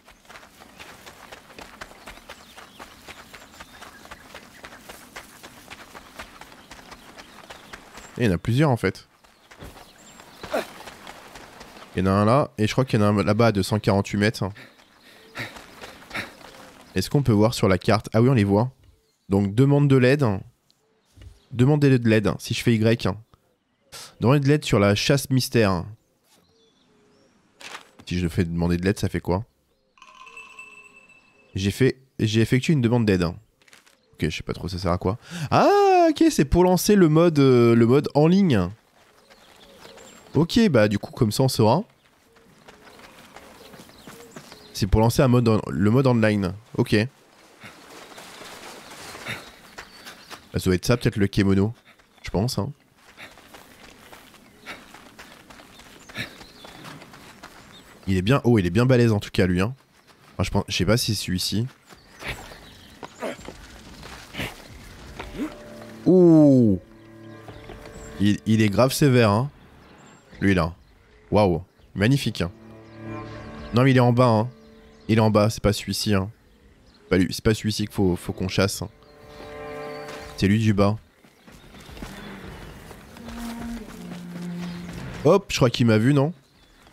Et il y en a plusieurs en fait. Il y en a un là, et je crois qu'il y en a un là-bas à 248 mètres. Est-ce qu'on peut voir sur la carte? Ah oui, on les voit. Donc, demande de l'aide. Demandez de l'aide, si je fais Y. Demandez de l'aide sur la chasse mystère. Si je fais demander de l'aide, ça fait quoi? J'ai effectué une demande d'aide. Ok, je sais pas trop ça sert à quoi. Ah, ok, c'est pour lancer le mode en ligne. Ok, bah du coup comme ça on saura. C'est pour lancer le mode online. Ok. Bah, ça doit être ça peut-être le kémono. Je pense hein. Il est bien... Oh il est bien balèze en tout cas lui hein. Enfin, je sais pas si c'est celui-ci. Ouh. Il est grave sévère hein. Lui là. Waouh. Magnifique. Non mais il est en bas hein. Il est en bas, c'est pas celui-ci hein. C'est pas celui-ci qu'il faut qu'on chasse. C'est lui du bas. Hop, je crois qu'il m'a vu non?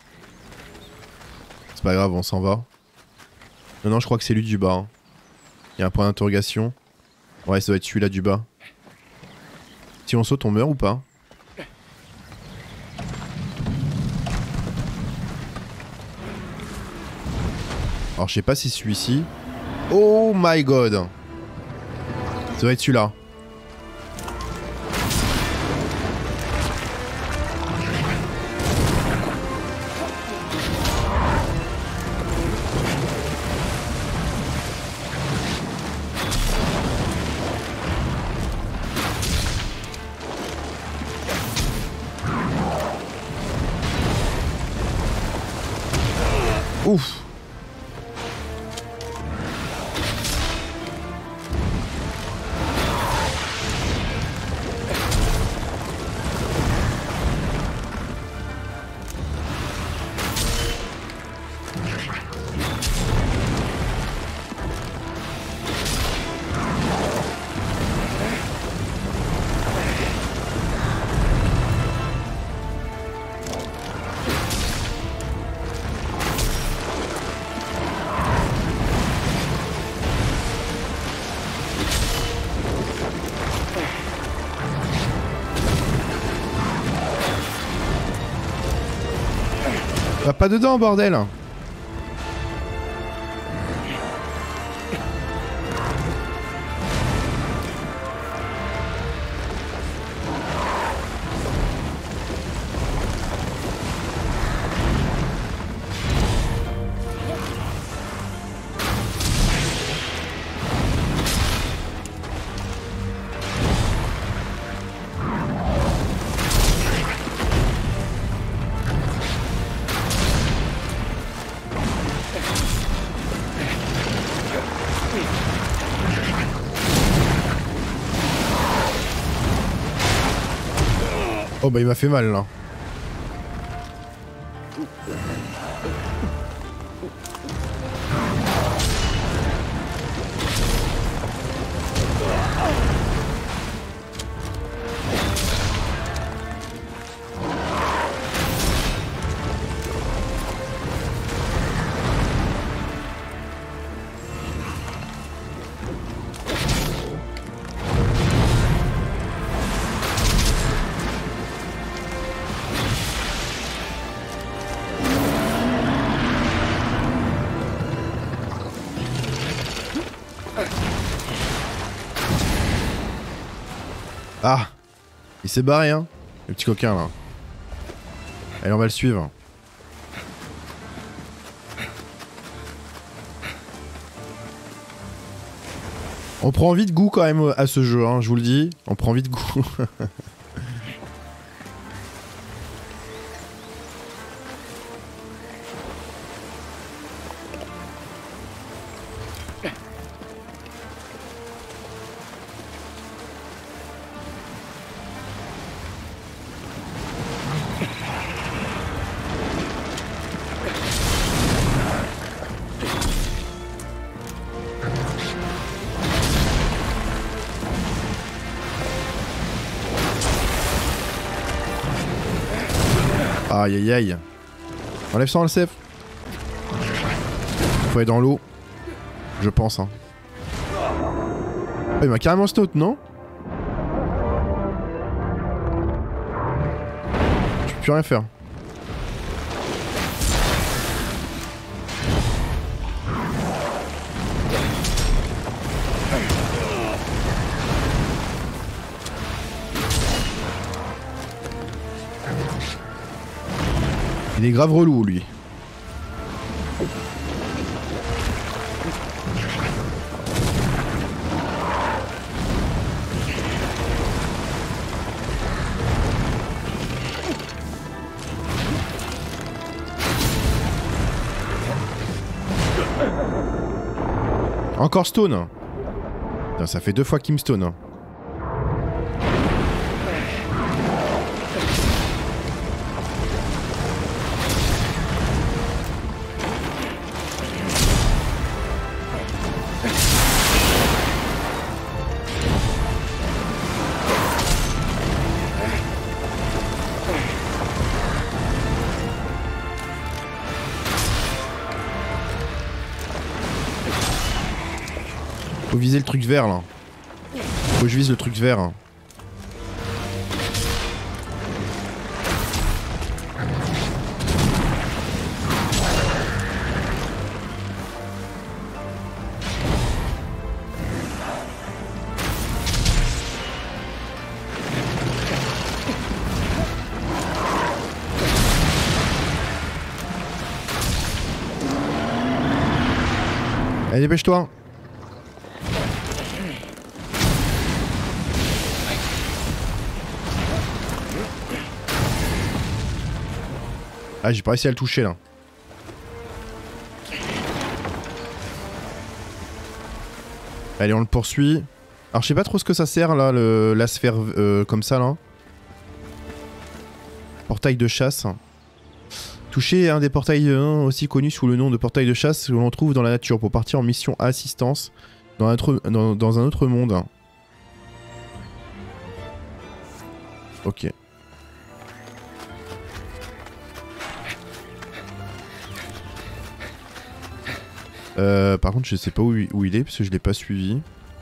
C'est pas grave, on s'en va. Non non, je crois que c'est lui du bas hein. Il y a un point d'interrogation. Ouais, ça doit être celui-là du bas. Si on saute, on meurt ou pas? Alors je sais pas si celui-ci... Oh my god. Ça doit être celui-là. Ouf. Va pas dedans, bordel! Oh bah il m'a fait mal là. Ah, il s'est barré, hein, le petit coquin là. Allez, on va le suivre. On prend vite goût quand même à ce jeu, hein, je vous le dis. On prend vite goût. Aïe aïe aïe. Enlève ça, le safe. Faut aller dans l'eau. Je pense, hein. Oh, il m'a carrément snout, non? Je peux plus rien faire. Il est grave relou, lui. Encore stone. Putain, ça fait 2 fois qu'il me stone, hein. Faut viser le truc vert là. Faut que je vise le truc vert. Hein. Allez, dépêche-toi. Ah, j'ai pas réussi à le toucher là. Allez, on le poursuit. Alors, je sais pas trop ce que ça sert là, la sphère comme ça là. Portail de chasse. Toucher un des portails aussi connus sous le nom de portail de chasse que l'on trouve dans la nature pour partir en mission assistance dans un autre monde. Ok. Par contre, je sais pas où il est parce que je l'ai pas suivi.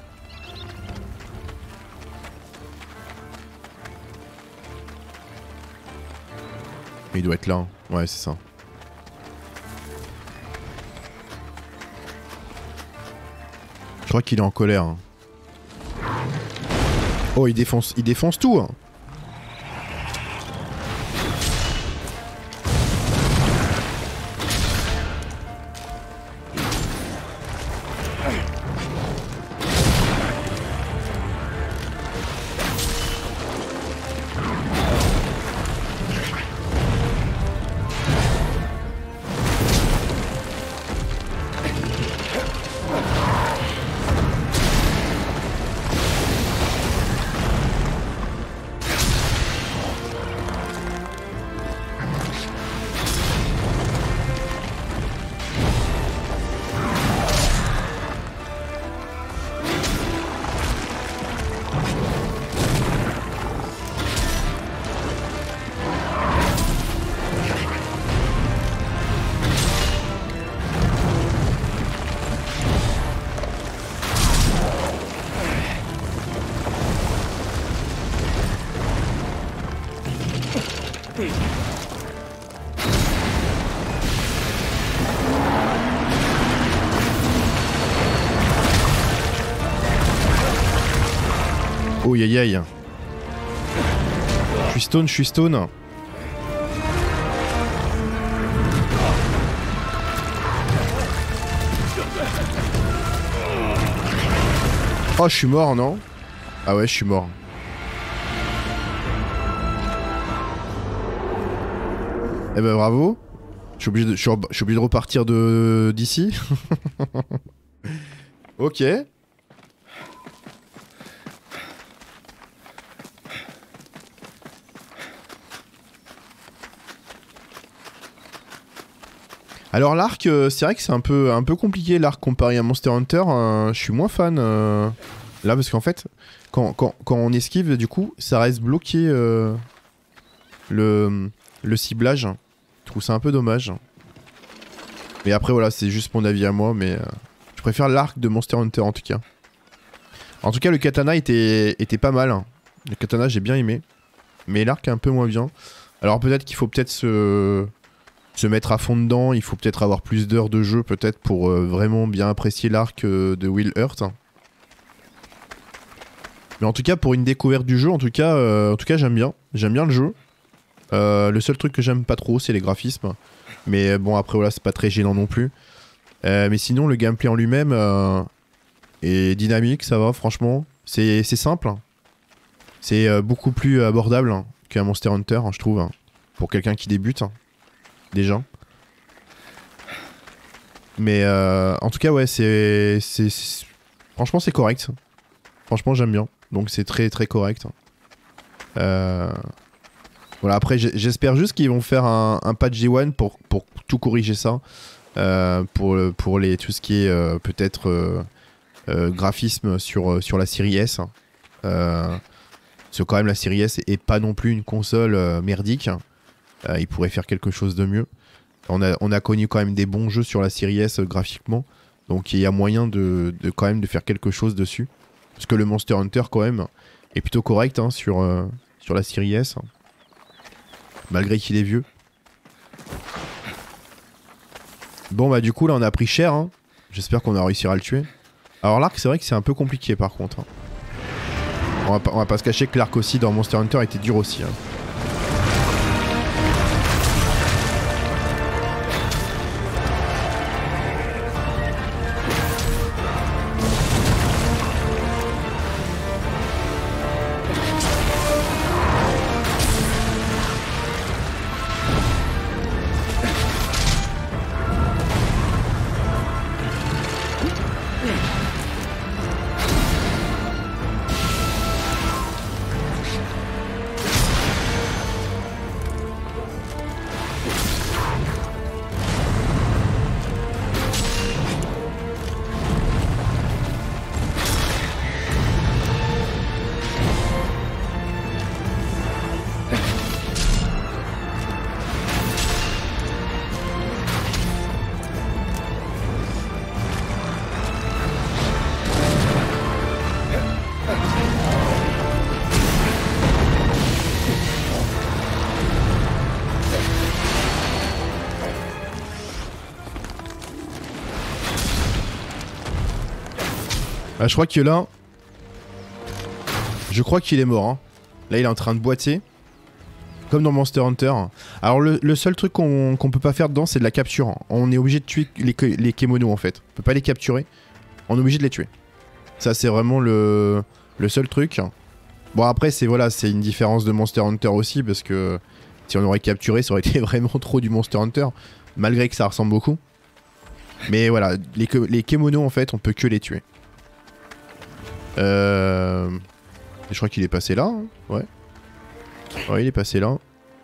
Il doit être là. Hein. Ouais, c'est ça. Je crois qu'il est en colère. Hein. Oh, il défonce tout. Hein. Oh aïe aïe. Je suis stone. Oh, je suis mort, non? Ah ouais, je suis mort. Eh ben bravo. Je suis obligé de repartir d'ici. Ok. Alors l'arc, c'est vrai que c'est un peu compliqué l'arc comparé à Monster Hunter. Je suis moins fan là parce qu'en fait, quand on esquive, du coup, ça reste bloqué le ciblage. Je trouve ça un peu dommage. Mais après voilà, c'est juste mon avis à moi, mais je préfère l'arc de Monster Hunter en tout cas. En tout cas, le katana était pas mal. Le katana, j'ai bien aimé, mais l'arc est un peu moins bien. Alors peut-être qu'il faut se mettre à fond dedans, il faut peut-être avoir plus d'heures de jeu peut-être pour vraiment bien apprécier l'arc de Will Earth. Mais en tout cas pour une découverte du jeu, en tout cas j'aime bien le jeu. Le seul truc que j'aime pas trop c'est les graphismes, mais bon après voilà c'est pas très gênant non plus. Mais sinon le gameplay en lui-même est dynamique, ça va franchement, c'est simple. C'est beaucoup plus abordable qu'un Monster Hunter je trouve, pour quelqu'un qui débute. Déjà. Mais en tout cas ouais franchement c'est correct. Franchement j'aime bien. Donc c'est très très correct. Voilà après j'espère juste qu'ils vont faire un patch J1 pour tout corriger ça. Pour tout ce qui est peut-être graphisme sur la série S. Parce que quand même la série S est pas non plus une console merdique. Il pourrait faire quelque chose de mieux. On a connu quand même des bons jeux sur la série S graphiquement. Donc il y a moyen de quand même de faire quelque chose dessus. Parce que le Monster Hunter quand même est plutôt correct sur la série S. Malgré qu'il est vieux. Bon bah du coup là on a pris cher. J'espère qu'on a réussi à le tuer. Alors l'arc c'est vrai que c'est un peu compliqué par contre. On va pas se cacher que l'arc aussi dans Monster Hunter était dur aussi. Ah, je crois que là... Je crois qu'il est mort. Là, il est en train de boiter. Comme dans Monster Hunter. Alors, le seul truc qu'on peut pas faire dedans, c'est de la capture. On est obligé de tuer les Kemono, en fait. On peut pas les capturer. On est obligé de les tuer. Ça, c'est vraiment le seul truc. Bon, après, c'est une différence de Monster Hunter aussi, parce que si on aurait capturé, ça aurait été vraiment trop du Monster Hunter. Malgré que ça ressemble beaucoup. Mais voilà, les Kemono, en fait, on peut que les tuer. Je crois qu'il est passé là, ouais. Ouais, il est passé là.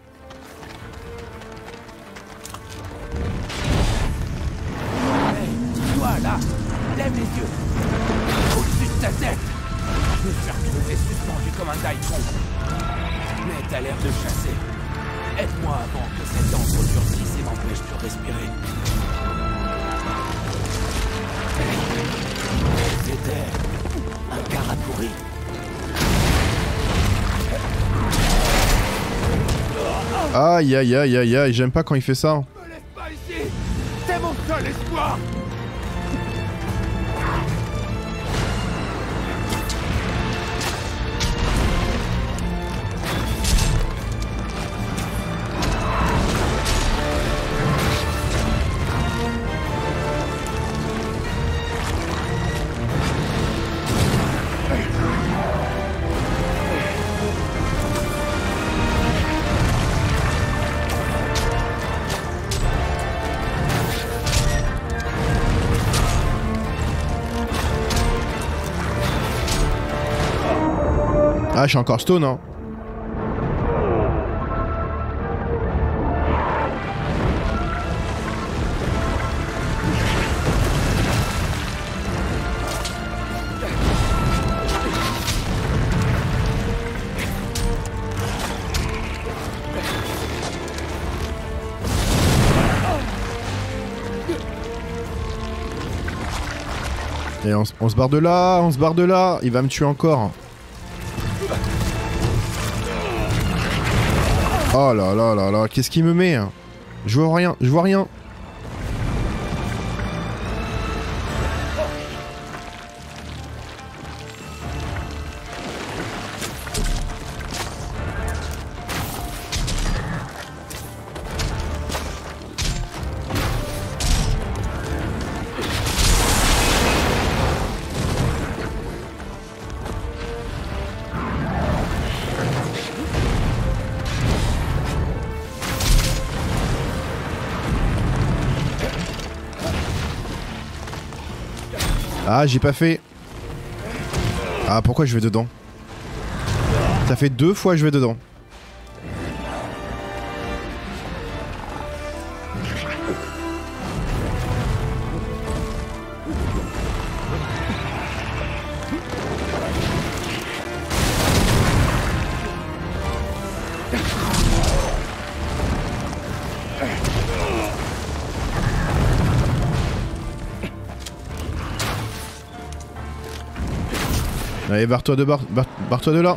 Hey, toi là, lève les yeux. Au-dessus de ta tête. Je me suis retrouvé suspendu comme un daikon. Mais t'as l'air de chasser. Aide-moi avant que cette encre durcisse et m'empêche de respirer. C'était un Karakuri. Aïe aïe aïe aïe aïe, j'aime pas quand il fait ça. Me laisse pas ici. C'est mon seul espoir. Ah, je suis encore stone, hein. Et on se barre de là, on se barre de là. Il va me tuer encore. Oh là là là là, qu'est-ce qu'il me met? Je vois rien, je vois rien. Ah, j'ai pas fait. Ah, pourquoi je vais dedans? Ça fait 2 fois que je vais dedans. Allez, barre-toi de barre-toi de là.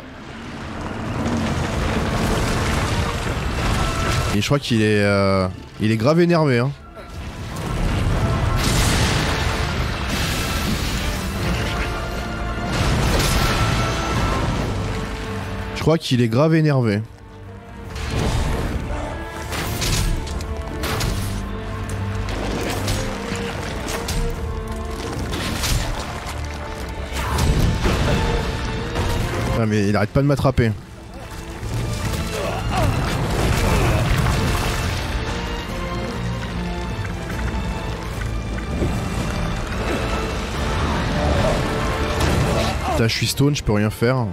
Et je crois qu'il est grave énervé, hein. Je crois qu'il est grave énervé. Ah mais il arrête pas de m'attraper. Putain, je suis stone, je peux rien faire.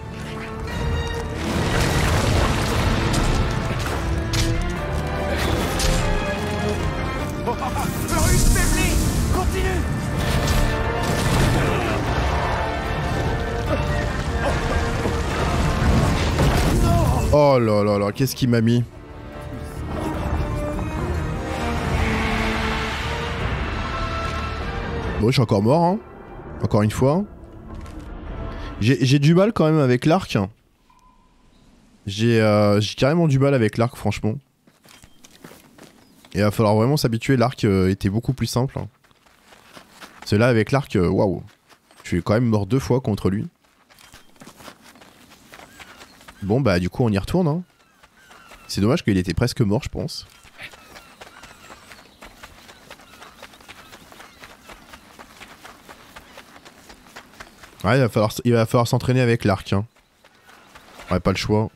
Oh là là là, qu'est-ce qu'il m'a mis? Bon, je suis encore mort, hein. Encore une fois. J'ai du mal quand même avec l'arc. J'ai carrément du mal avec l'arc, franchement. Et il va falloir vraiment s'habituer, l'arc était beaucoup plus simple. C'est là avec l'arc, waouh. Je suis quand même mort 2 fois contre lui. Bon bah du coup on y retourne, hein. C'est dommage qu'il était presque mort, je pense. Ouais, il va falloir s'entraîner avec l'arc, hein. Ouais, pas le choix.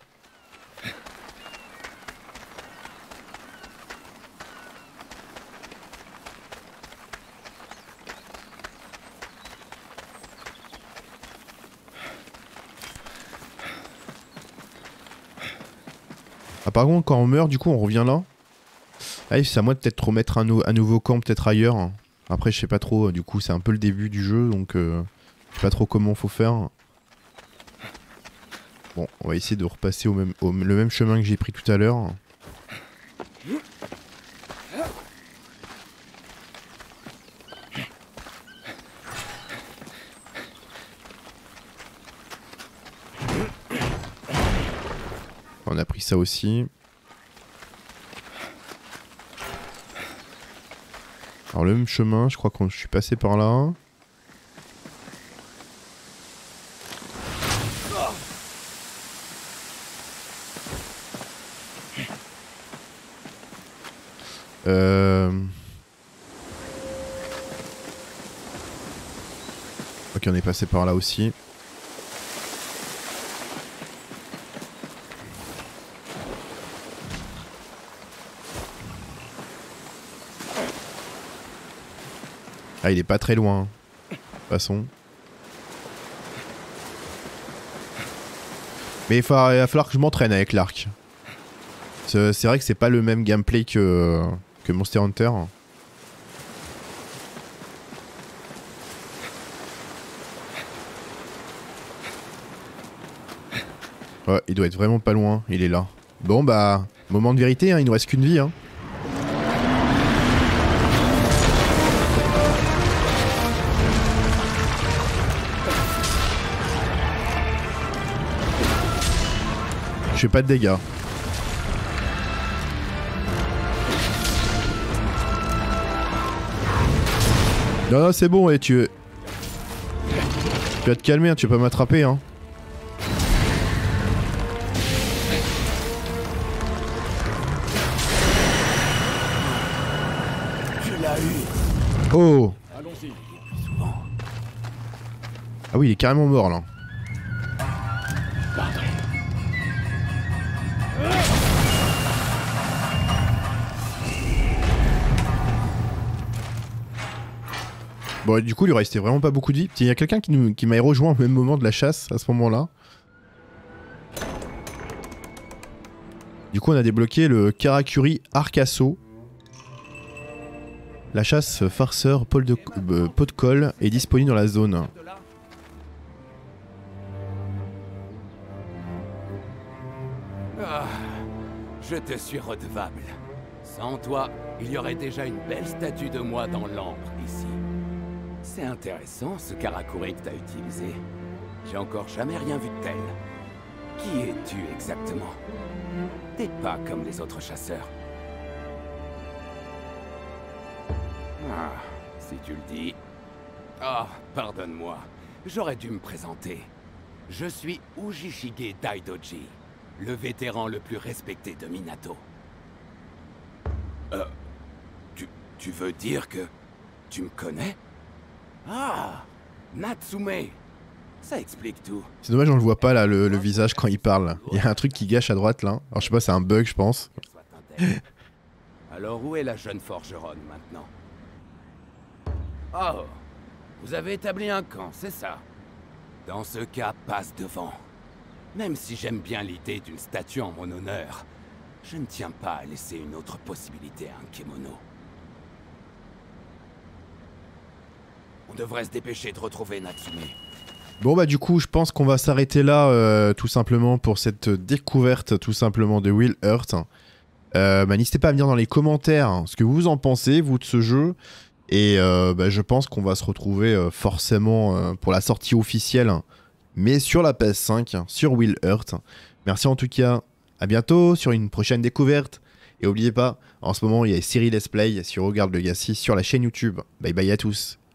Ah, par contre, quand on meurt, du coup, on revient là. Ah, c'est à moi de peut-être remettre un nouveau camp, peut-être ailleurs. Après, je sais pas trop. Du coup, c'est un peu le début du jeu, donc je sais pas trop comment faut faire. Bon, on va essayer de repasser le même chemin que j'ai pris tout à l'heure. On a pris ça aussi. Alors le même chemin, je crois que je suis passé par là. Ok, on est passé par là aussi. Ah, il est pas très loin. De toute façon. Mais il va falloir que je m'entraîne avec l'arc. C'est vrai que c'est pas le même gameplay que Monster Hunter. Ouais, il doit être vraiment pas loin, il est là. Bon bah, moment de vérité, hein, il nous reste qu'une vie. Hein. Je fais pas de dégâts. Non, non, c'est bon, et tu vas te calmer, hein, tu vas pas m'attraper. Hein. Oh! Ah oui, il est carrément mort là. Bon, du coup, il lui restait vraiment pas beaucoup de vie. Il y a quelqu'un qui m'a rejoint au même moment de la chasse, à ce moment-là. Du coup, on a débloqué le Karakuri Arcasso. La chasse farceur pot de colle est disponible dans la zone. Ah, je te suis redevable. Sans toi, il y aurait déjà une belle statue de moi dans l'ambre ici. C'est intéressant ce Karakuri que t'as utilisé. J'ai encore jamais rien vu de tel. Qui es-tu exactement? T'es pas comme les autres chasseurs. Ah, si tu le dis. Ah, pardonne-moi. J'aurais dû me présenter. Je suis Ujishige Daidoji, le vétéran le plus respecté de Minato. Tu veux dire que tu me connais? Ah, Natsume. Ça explique tout. C'est dommage, on le voit pas là, le visage quand il parle. Il y a un truc qui gâche à droite là. Alors je sais pas, c'est un bug je pense. Alors où est la jeune forgeronne maintenant? Oh, vous avez établi un camp, c'est ça? Dans ce cas, passe devant. Même si j'aime bien l'idée d'une statue en mon honneur, je ne tiens pas à laisser une autre possibilité à un kemono. On devrait se dépêcher de retrouver Natsume. Bon bah du coup je pense qu'on va s'arrêter là tout simplement pour cette découverte tout simplement de Will Earth. N'hésitez pas à me dire dans les commentaires ce que vous en pensez vous de ce jeu. Et je pense qu'on va se retrouver forcément pour la sortie officielle, mais sur la PS5, sur Will Earth. Merci en tout cas, à bientôt sur une prochaine découverte. Et n'oubliez pas, en ce moment il y a les séries Let's Play sur Regarde Legacy sur la chaîne YouTube. Bye bye à tous.